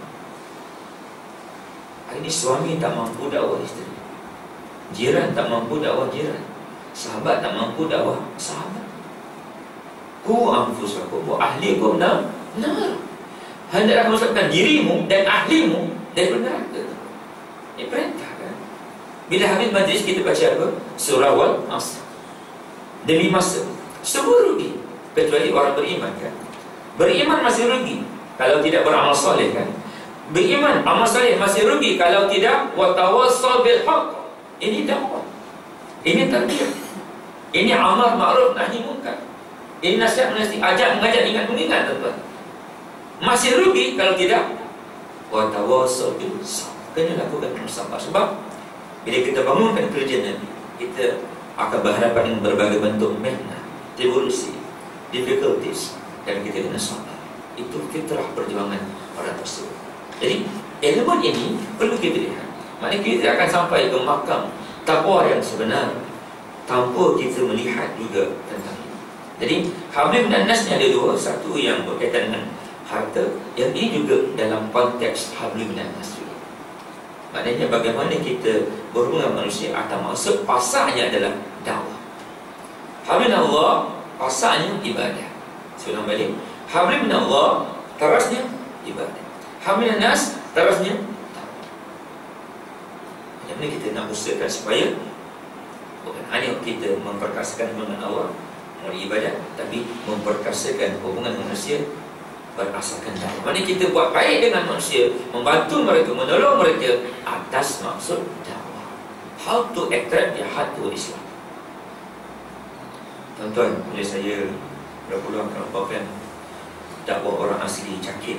[SPEAKER 1] Hari ini suami tak mampu dakwah isteri, jiran tak mampu dakwah jiran, sahabat tak mampu dakwah sahabat. Ku anfusakum wa ahlikum nar. Hendaklah kamu selamatkan dirimu dan ahlimu dari neraka. Ini perintah kan. Bila habis majlis kita baca apa? Surah Wal-Asr. demi masa. Semua rugi, kecuali orang beriman kan. Beriman masih rugi kalau tidak beramal soleh kan. Beriman, amal soleh masih rugi kalau tidak watawassal bil haqq. Ini dakwah, ini tarbiyah, ini amal ma'ruf nahi munkar, ini nasihat menasihati, ajak mengajak, ingat mengingat tuan. Masih rugi kalau tidak watawassal bil sabr. Kena lakukan sabar. Sebab bila kita bangunkan kerja Nabi, kita akan berhadapan dengan berbagai bentuk mihna, revolusi, difficulties, dan kita kena sabar. Itu fitrah perjuangan orang tersebut. Jadi elemen ini perlu kita lihat. Maknanya kita akan sampai ke makam takwa yang sebenar tanpa kita melihat juga tentang ini. Jadi hablum dan nas ni ada dua. Satu yang berkaitan dengan harta, yang ini juga dalam konteks hablum dan nas juga. Maknanya bagaimana kita berhubungan manusia atau maksud pasarnya adalah dakwah. Hablum Allah pasarnya ibadah. Saya ulang balik. Hablum Allah terasnya ibadah. Hablum nas terasnya dakwah. Yang ini kita nak usahakan supaya bukan hanya kita memperkasakan hubungan Allah melalui ibadah, tapi memperkasakan hubungan manusia berasaskan dakwah. Maksudnya kita buat baik dengan manusia, membantu mereka, menolong mereka atas maksud dakwah. How to attract their heart to Islam. Tuan-tuan, boleh saya berpeluang melakukan dakwah orang asli Cakit.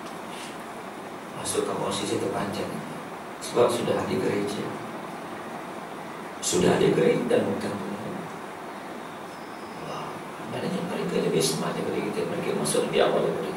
[SPEAKER 1] Masuk kampung asli saya terpanjang, sebab sudah ada gereja, sudah ada gereja dan bukan. Wah, maknanya mereka lebih smart daripada kita. Mereka masuk lebih awal daripada kita.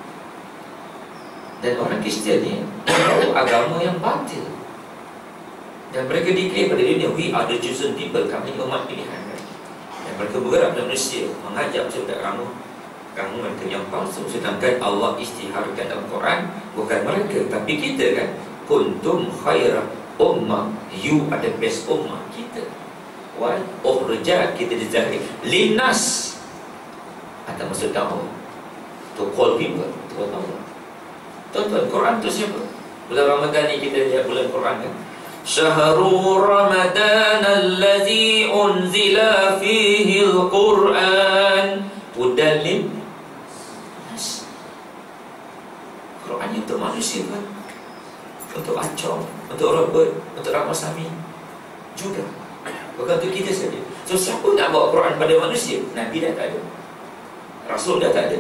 [SPEAKER 1] Dan orang Kristian ni tahu agama yang batil, dan mereka declare pada dunia, we are the chosen people, kami umat pilihan. Dan mereka bergerak dalam Malaysia mengajak macam kamu mereka yang palsu, sedangkan Allah istiharkan dalam Quran bukan mereka tapi kita kan. Kuntum khaira ummah, you are the best ummah. Kita wal ukhrajat, kita dizahir linnas, atau maksud dakwah, to call people to Allah. Tuan-tuan, Quran tu siapa? Bulan Ramadan ni kita lihat bulan Quran kan. Syahrul Ramadan allazi unzila fihi al-Quran hudan lin-nas. Quran ni untuk manusia kan? Untuk Acong, untuk Robert, untuk Ramasami juga, bukan untuk kita saja. So siapa nak bawa Quran pada manusia? Nabi dah tak ada, Rasul dah tak ada.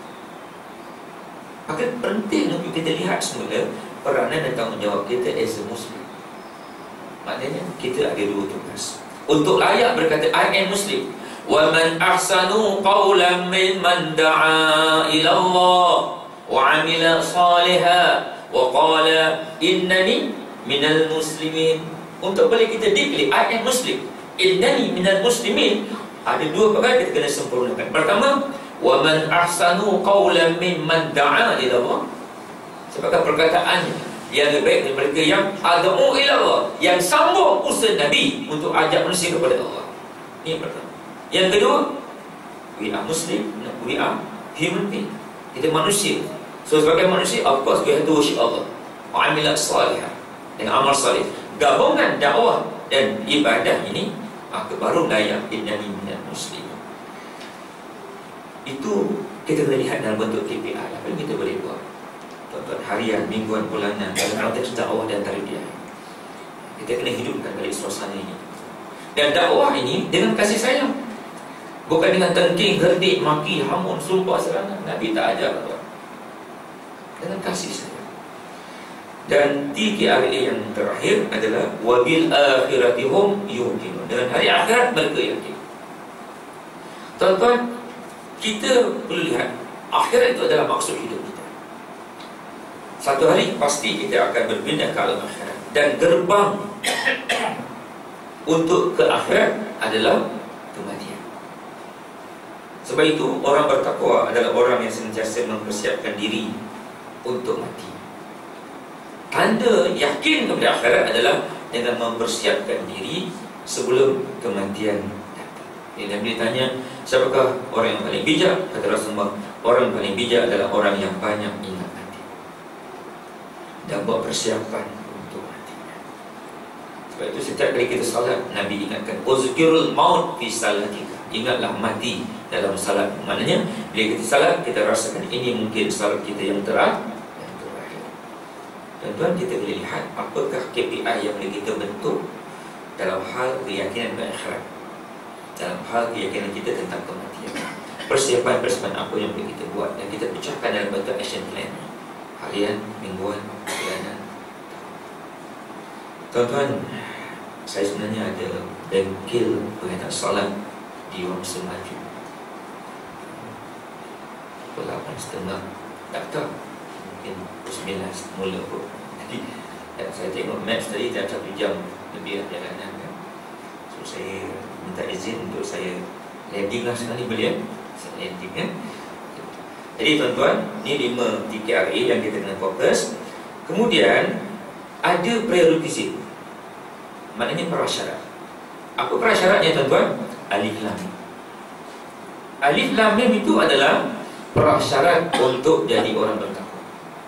[SPEAKER 1] Maka penting untuk kita lihat semula peranan dan tanggungjawab kita as a Muslim. Maknanya kita ada dua tugas untuk layak berkata I am Muslim. Wa man ahsanu qawlan mimman da'a ila Allah wa 'amila salihan wa qala innani minal muslimin. Untuk boleh kita declare I am Muslim, innani minal muslimin, ada dua perkara kita kena sempurnakan. Pertama, wa man ahsanu qawlan mimman da'a ila Allah, sebagai perkataan yang lebih baik daripada mereka yang ad'u ila Allah, yang sambung usaha Nabi untuk ajak manusia kepada Allah. Ini yang pertama. Yang kedua, we are Muslim, we are human being, kita manusia. So sebagai manusia, of course we have to worship Allah, wa amilat salihah, dengan amal salih. Gabungan dakwah dan ibadah ini baru layak innani minal muslimin. Itu kita kena lihat dalam bentuk KPI. Apa yang kita boleh buat, tuan-tuan, harian, mingguan, bulanan, dalam konteks dakwah dan tarbiyah. Kita kena hidupkan balik suasana ini. Dan dakwah ini dengan kasih sayang, bukan dengan tengking, herdik, maki, hamun, sumpah, serangan. Nabi tak ajar, tuan. Dengan kasih sayang. Dan tiga ayat yang terakhir adalah wabil akhirati hum yuqinun, dengan hari akhirat mereka yakin. Tuan-tuan, kita perlu lihat akhirat itu adalah maksud hidup kita. Satu hari pasti kita akan berpindah ke alam akhirat, dan gerbang untuk ke akhirat adalah kematian. Sebab itu orang bertakwa adalah orang yang sentiasa mempersiapkan diri untuk mati. Tanda yakin kepada akhirat adalah dengan mempersiapkan diri sebelum kematian datang. Nabi ditanya, siapakah orang yang paling bijak? Kata Rasulullah, orang yang paling bijak adalah orang yang banyak ingat mati dan buat persiapan untuk matinya. Sebab itu setiap kali kita salat, Nabi ingatkan uzkirul maut fi salatika. Ingatlah mati dalam salat. Maknanya bila kita salat, kita rasakan ini mungkin salat kita yang terakhir. Tuan-tuan, kita boleh lihat apakah KPI yang boleh kita bentuk dalam hal keyakinan dan akhirat, dalam hal keyakinan kita tentang kematian. Persiapan apa yang boleh kita buat dan kita pecahkan dalam bentuk action plan harian, mingguan, bulanan. Tuan-tuan, saya sebenarnya ada bengkel perkhidmatan salat di Wangsa Maju. Pukul 8.30 daftar, mungkin pukul 9 mula pun. Jadi saya tengok maps tadi dah 1 jam lebih perjalanan kan. So saya minta izin untuk saya landing lah sekali beliau. Saya landing kan. Jadi tuan-tuan, ni 5 TKRA yang kita kena fokus. Kemudian ada prerequisite, maknanya prasyarat. Apa prasyaratnya tuan-tuan? Alif Lam Mim. Alif Lam Mim itu adalah prasyarat untuk jadi orang bertakwa.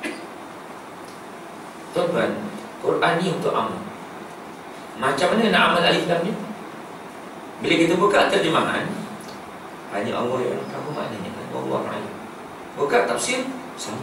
[SPEAKER 1] Tuan-tuan, Quran ni untuk amal. Macam mana nak amal Alif Lam Mim? Bila kita buka terjemahan, hanya Allah yang tahu maknanya. Allah Ta'ala. Buka tafsir, sama.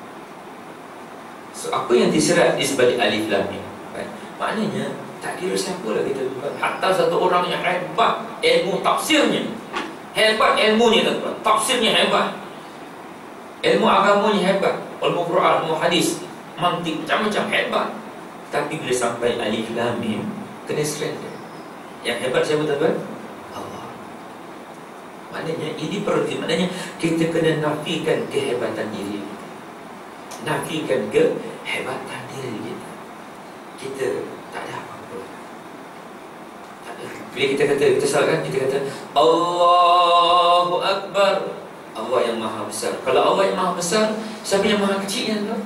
[SPEAKER 1] So, apa yang diserat di sebalik Alif Lam Mim? Maknanya tak kira siapa lah kita bukan. Hatta satu orang yang hebat ilmu tafsirnya, hebat ilmunya tuan-tuan, tafsirnya hebat, ilmu agamanya hebat, ilmu Quran, ilmu hadis, mantik, macam-macam hebat. Tapi bila sampai Alif Lam Mim, kena surrender. Yang hebat siapa tuan-tuan? Allah. Maknanya ini perlu, maknanya kita kena nafikan kehebatan diri kita, nafikan kehebatan diri kita. Kita tak ada apa-apa. Tak ada. Bila kita salatkan, kita kata Allahu Akbar, Allah yang maha besar. Kalau Allah yang maha besar, siapa yang maha kecilnya tu?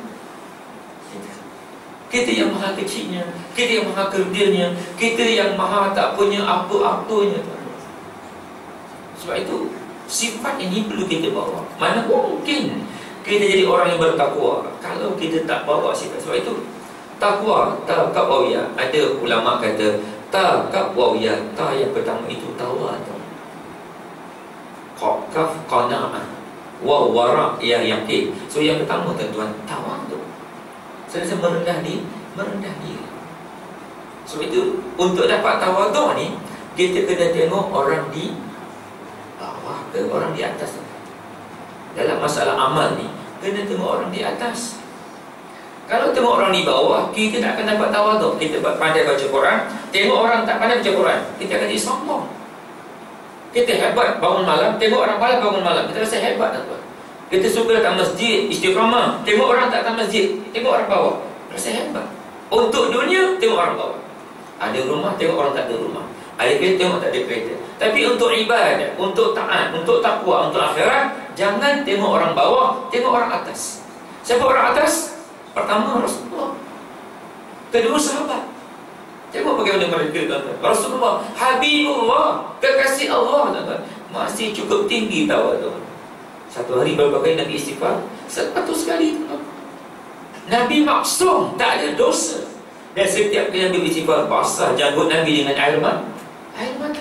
[SPEAKER 1] Kita yang maha kecilnya, kita yang maha kerdilnya, kita yang maha tak punya apa-apanya. Sebab itu sifat ini perlu kita bawa. Mana mungkin kita jadi orang yang bertakwa kalau kita tak bawa sifat. Sebab itu takwa, taqawiyah. Ada ulama kata taqawiyah, ta yang pertama itu tawadhu, qaf qanaah, wa wara ya yakin. So yang pertama tuan-tuan, tawadhu. Saya merendah diri. Sebab itu untuk dapat tawadhu ni, kita kena tengok orang di bawah ke orang di atas. Dalam masalah amal ni, kena tengok orang di atas. Kalau tengok orang di bawah, kita tak akan dapat tawadhu. Kita pandai baca Quran, tengok orang tak pandai baca Quran, kita akan jadi sombong. Kita hebat bangun malam, tengok orang malam bangun malam, kita rasa hebat tuan-tuan. Kita suka datang masjid, istiqamah, tengok orang tak datang masjid, tengok orang bawah, rasa hebat. Untuk dunia, tengok orang bawah. Ada rumah, tengok orang tak ada rumah. Ada kereta, tengok tak ada kereta. Tapi untuk ibadah, untuk taat, untuk takwa, untuk akhirat, jangan tengok orang bawah, tengok orang atas. Siapa orang atas? Pertama Rasulullah, kedua sahabat. Tengok bagaimana mereka tuan-tuan. Rasulullah, Habibullah, kekasih Allah tuan-tuan, masih cukup tinggi tawadhu. Satu hari berapa kali Nabi istighfar? 100 kali tuan-tuan. Nabi maksum, tak ada dosa. Dan setiap kali Nabi istighfar, basah janggut Nabi dengan air mata.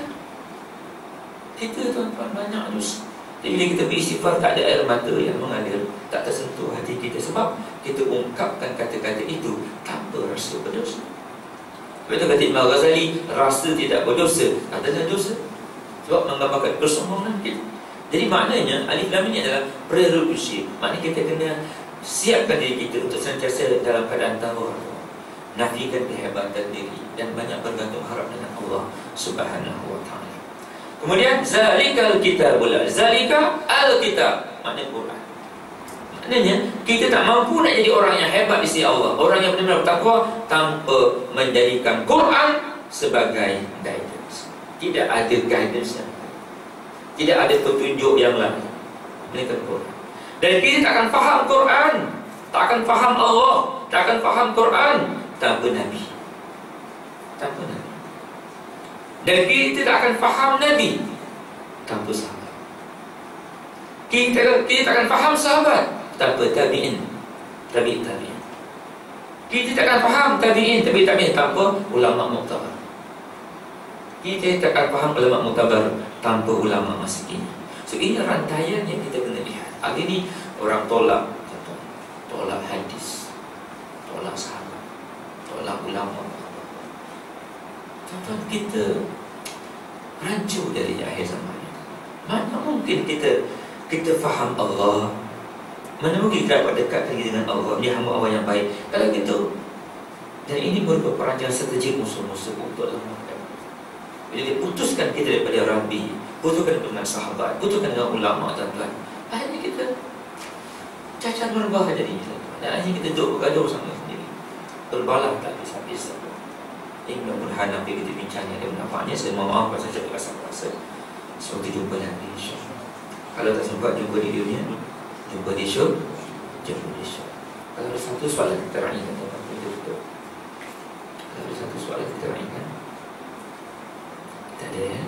[SPEAKER 1] Kita tuan-tuan banyak dosa. Jadi bila kita beristighfar, tak ada air mata yang mengalir, tak tersentuh hati kita. Sebab kita ungkapkan kata-kata itu tanpa rasa berdosa. Betul kata Imam Ghazali, rasa tidak berdosa adalah dosa. Sebab menggambarkan kesombongan kita. Jadi maknanya Alif Lam Mim ini adalah prerequisite. Maknanya kita kena siapkan diri kita untuk sentiasa dalam keadaan tawadhu, nafikan kehebatan diri, dan banyak bergantung harap dengan Allah Subhanahu wa ta'ala. Kemudian zalikal kitabul, zalika al-kitab, maknanya Quran. Maknanya kita tak mampu nak jadi orang yang hebat di sisi Allah, orang yang benar-benar bertakwa, tanpa menjadikan Quran sebagai guidance. Tidak ada guidance yang lain, tidak ada petunjuk yang lain melainkan Quran. Dan kita tak akan faham Quran, tak akan faham Allah, tak akan faham Quran tanpa Nabi. Tanpa Nabi. Dan kita tak akan faham Nabi tanpa sahabat. Kita tak akan faham sahabat tanpa tabi'in, tabi'in. Kita tak akan faham tabi'in, tabi'in tanpa ulama muqtabar. Kita tak akan faham ulama mutabar tanpa ulama masa kini. So ini rantaian yang kita kena lihat. Hari ni orang tolak hadis, tolak sahabat, tolak ulama. Tuan-tuan, kita rancu dari akhir zaman. Mana mungkin kita faham Allah? Mana mungkin kita dapat dekat lagi dengan Allah? Dia hamba Allah yang baik. Kalau gitu, dan ini merupakan perancangan strategi musuh-musuh untuk lemahkan. Bila dia putuskan kita daripada Rabbi, putuskan dengan sahabat, putuskan dengan ulama, tuan-tuan, akhirnya kita cacat merbah jadinya. Dan akhirnya kita duduk bergaduh sama sendiri, berbalah tak habis-habis. Ini mudah-mudahan apa yang kita bincangnya ada manfaatnya. Saya mohon maaf kalau saya cakap kasar-kasar. So kita jumpa lagi, insyaAllah. Kalau tak sempat jumpa di dunia, jumpa di syurga, jumpa di syurga. Kalau ada satu soalan kita raihkan, tuan-tuan, kita tutup. Kalau ada satu soalan kita raihkan, tak ada ya?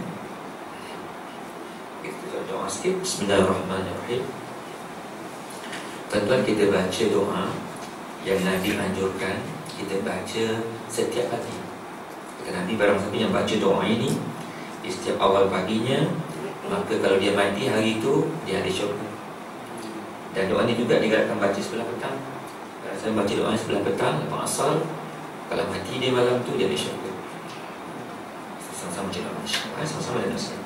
[SPEAKER 1] Kita doa sikit. Bismillahirrahmanirrahim. Tuan-tuan, kita baca doa yang Nabi anjurkan kita baca setiap pagi. Kata Nabi, barang siapa yang baca doa ini di setiap awal paginya, maka kalau dia mati hari itu, dia ada syurga. Dan doa ini juga digalakkan baca sebelah petang. Kalau saya baca doa ini sebelah petang, lepas asal, kalau mati dia malam tu, dia ada syurga. Sama-sama baca doa ini. Sama-sama dengan saya.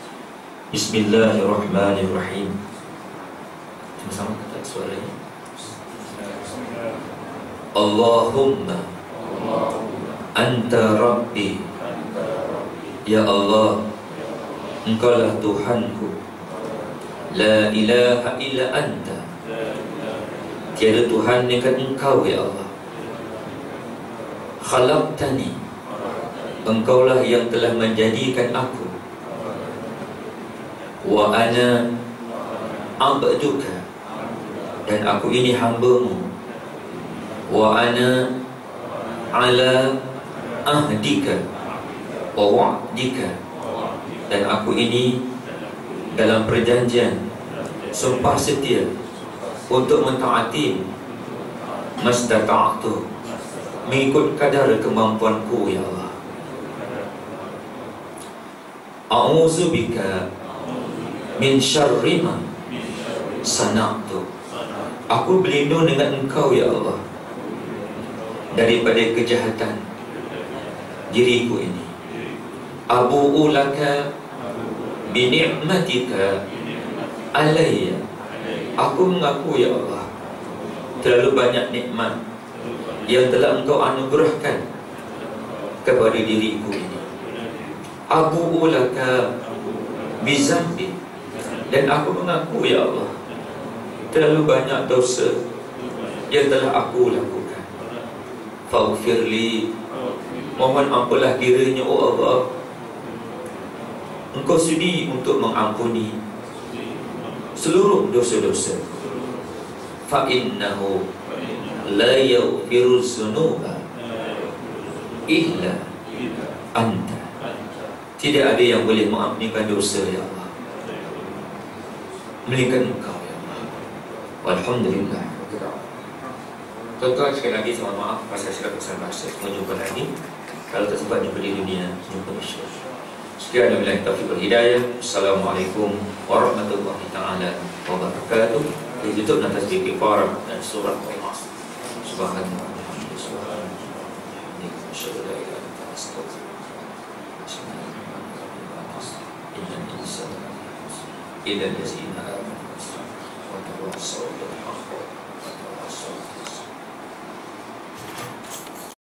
[SPEAKER 1] Bismillahirrahmanirrahim. Sama-sama kata suaranya. Allahumma Anta Rabbi. Ya Allah, Engkaulah Tuhanku. La ilaha illa Anta. Tiada Tuhan dengan Engkau, ya Allah. Khalaqtani. Engkaulah yang telah menjadikan aku. Wa ana abduka. Dan aku ini hamba-Mu. Wa ana ala ahdika wa wa'dika. Dan aku ini dalam perjanjian sumpah setia untuk mentaati mastata'tu, mengikut kadar kemampuanku, ya Allah. A'udzubika min syarri ma sana'tu. Aku berlindung dengan Engkau, ya Allah, daripada kejahatan diriku ini. Abu'u laka bi ni'matika alayya. Aku mengaku, ya Allah, terlalu banyak nikmat yang telah Engkau anugerahkan kepada diriku ini. Abu'u laka bi zambi. Dan aku mengaku, ya Allah, terlalu banyak dosa yang telah aku lakukan. Faghfirli. Mohon ampunlah kiranya, oh Allah, Engkau sudi untuk mengampuni seluruh dosa-dosa. Fa innahu la yaghfiru dzunuba illa Anta. Tidak ada yang boleh mengampunikan dosa, ya Allah, melainkan Engkau, ya Allah. Alhamdulillah. Tuan-tuan, sekali lagi saya mohon maaf pasal silap pesan bahasa. Jumpa lagi. Kalau tak sempat jumpa di dunia, jumpa di syurga. Sekian wabillahi taufiq wal hidayah. Assalamualaikum warahmatullahi taala wabarakatuh. Ditutup dengan tasbih kifarah dan surah Al-Nas. Subhanallah walhamdulillah. Subhanallah. Asyhadu an la ilaha illa anta astaghfiruka. Innal insana illa allazina amanu wa tawassaw bil haqqi wa tawassaw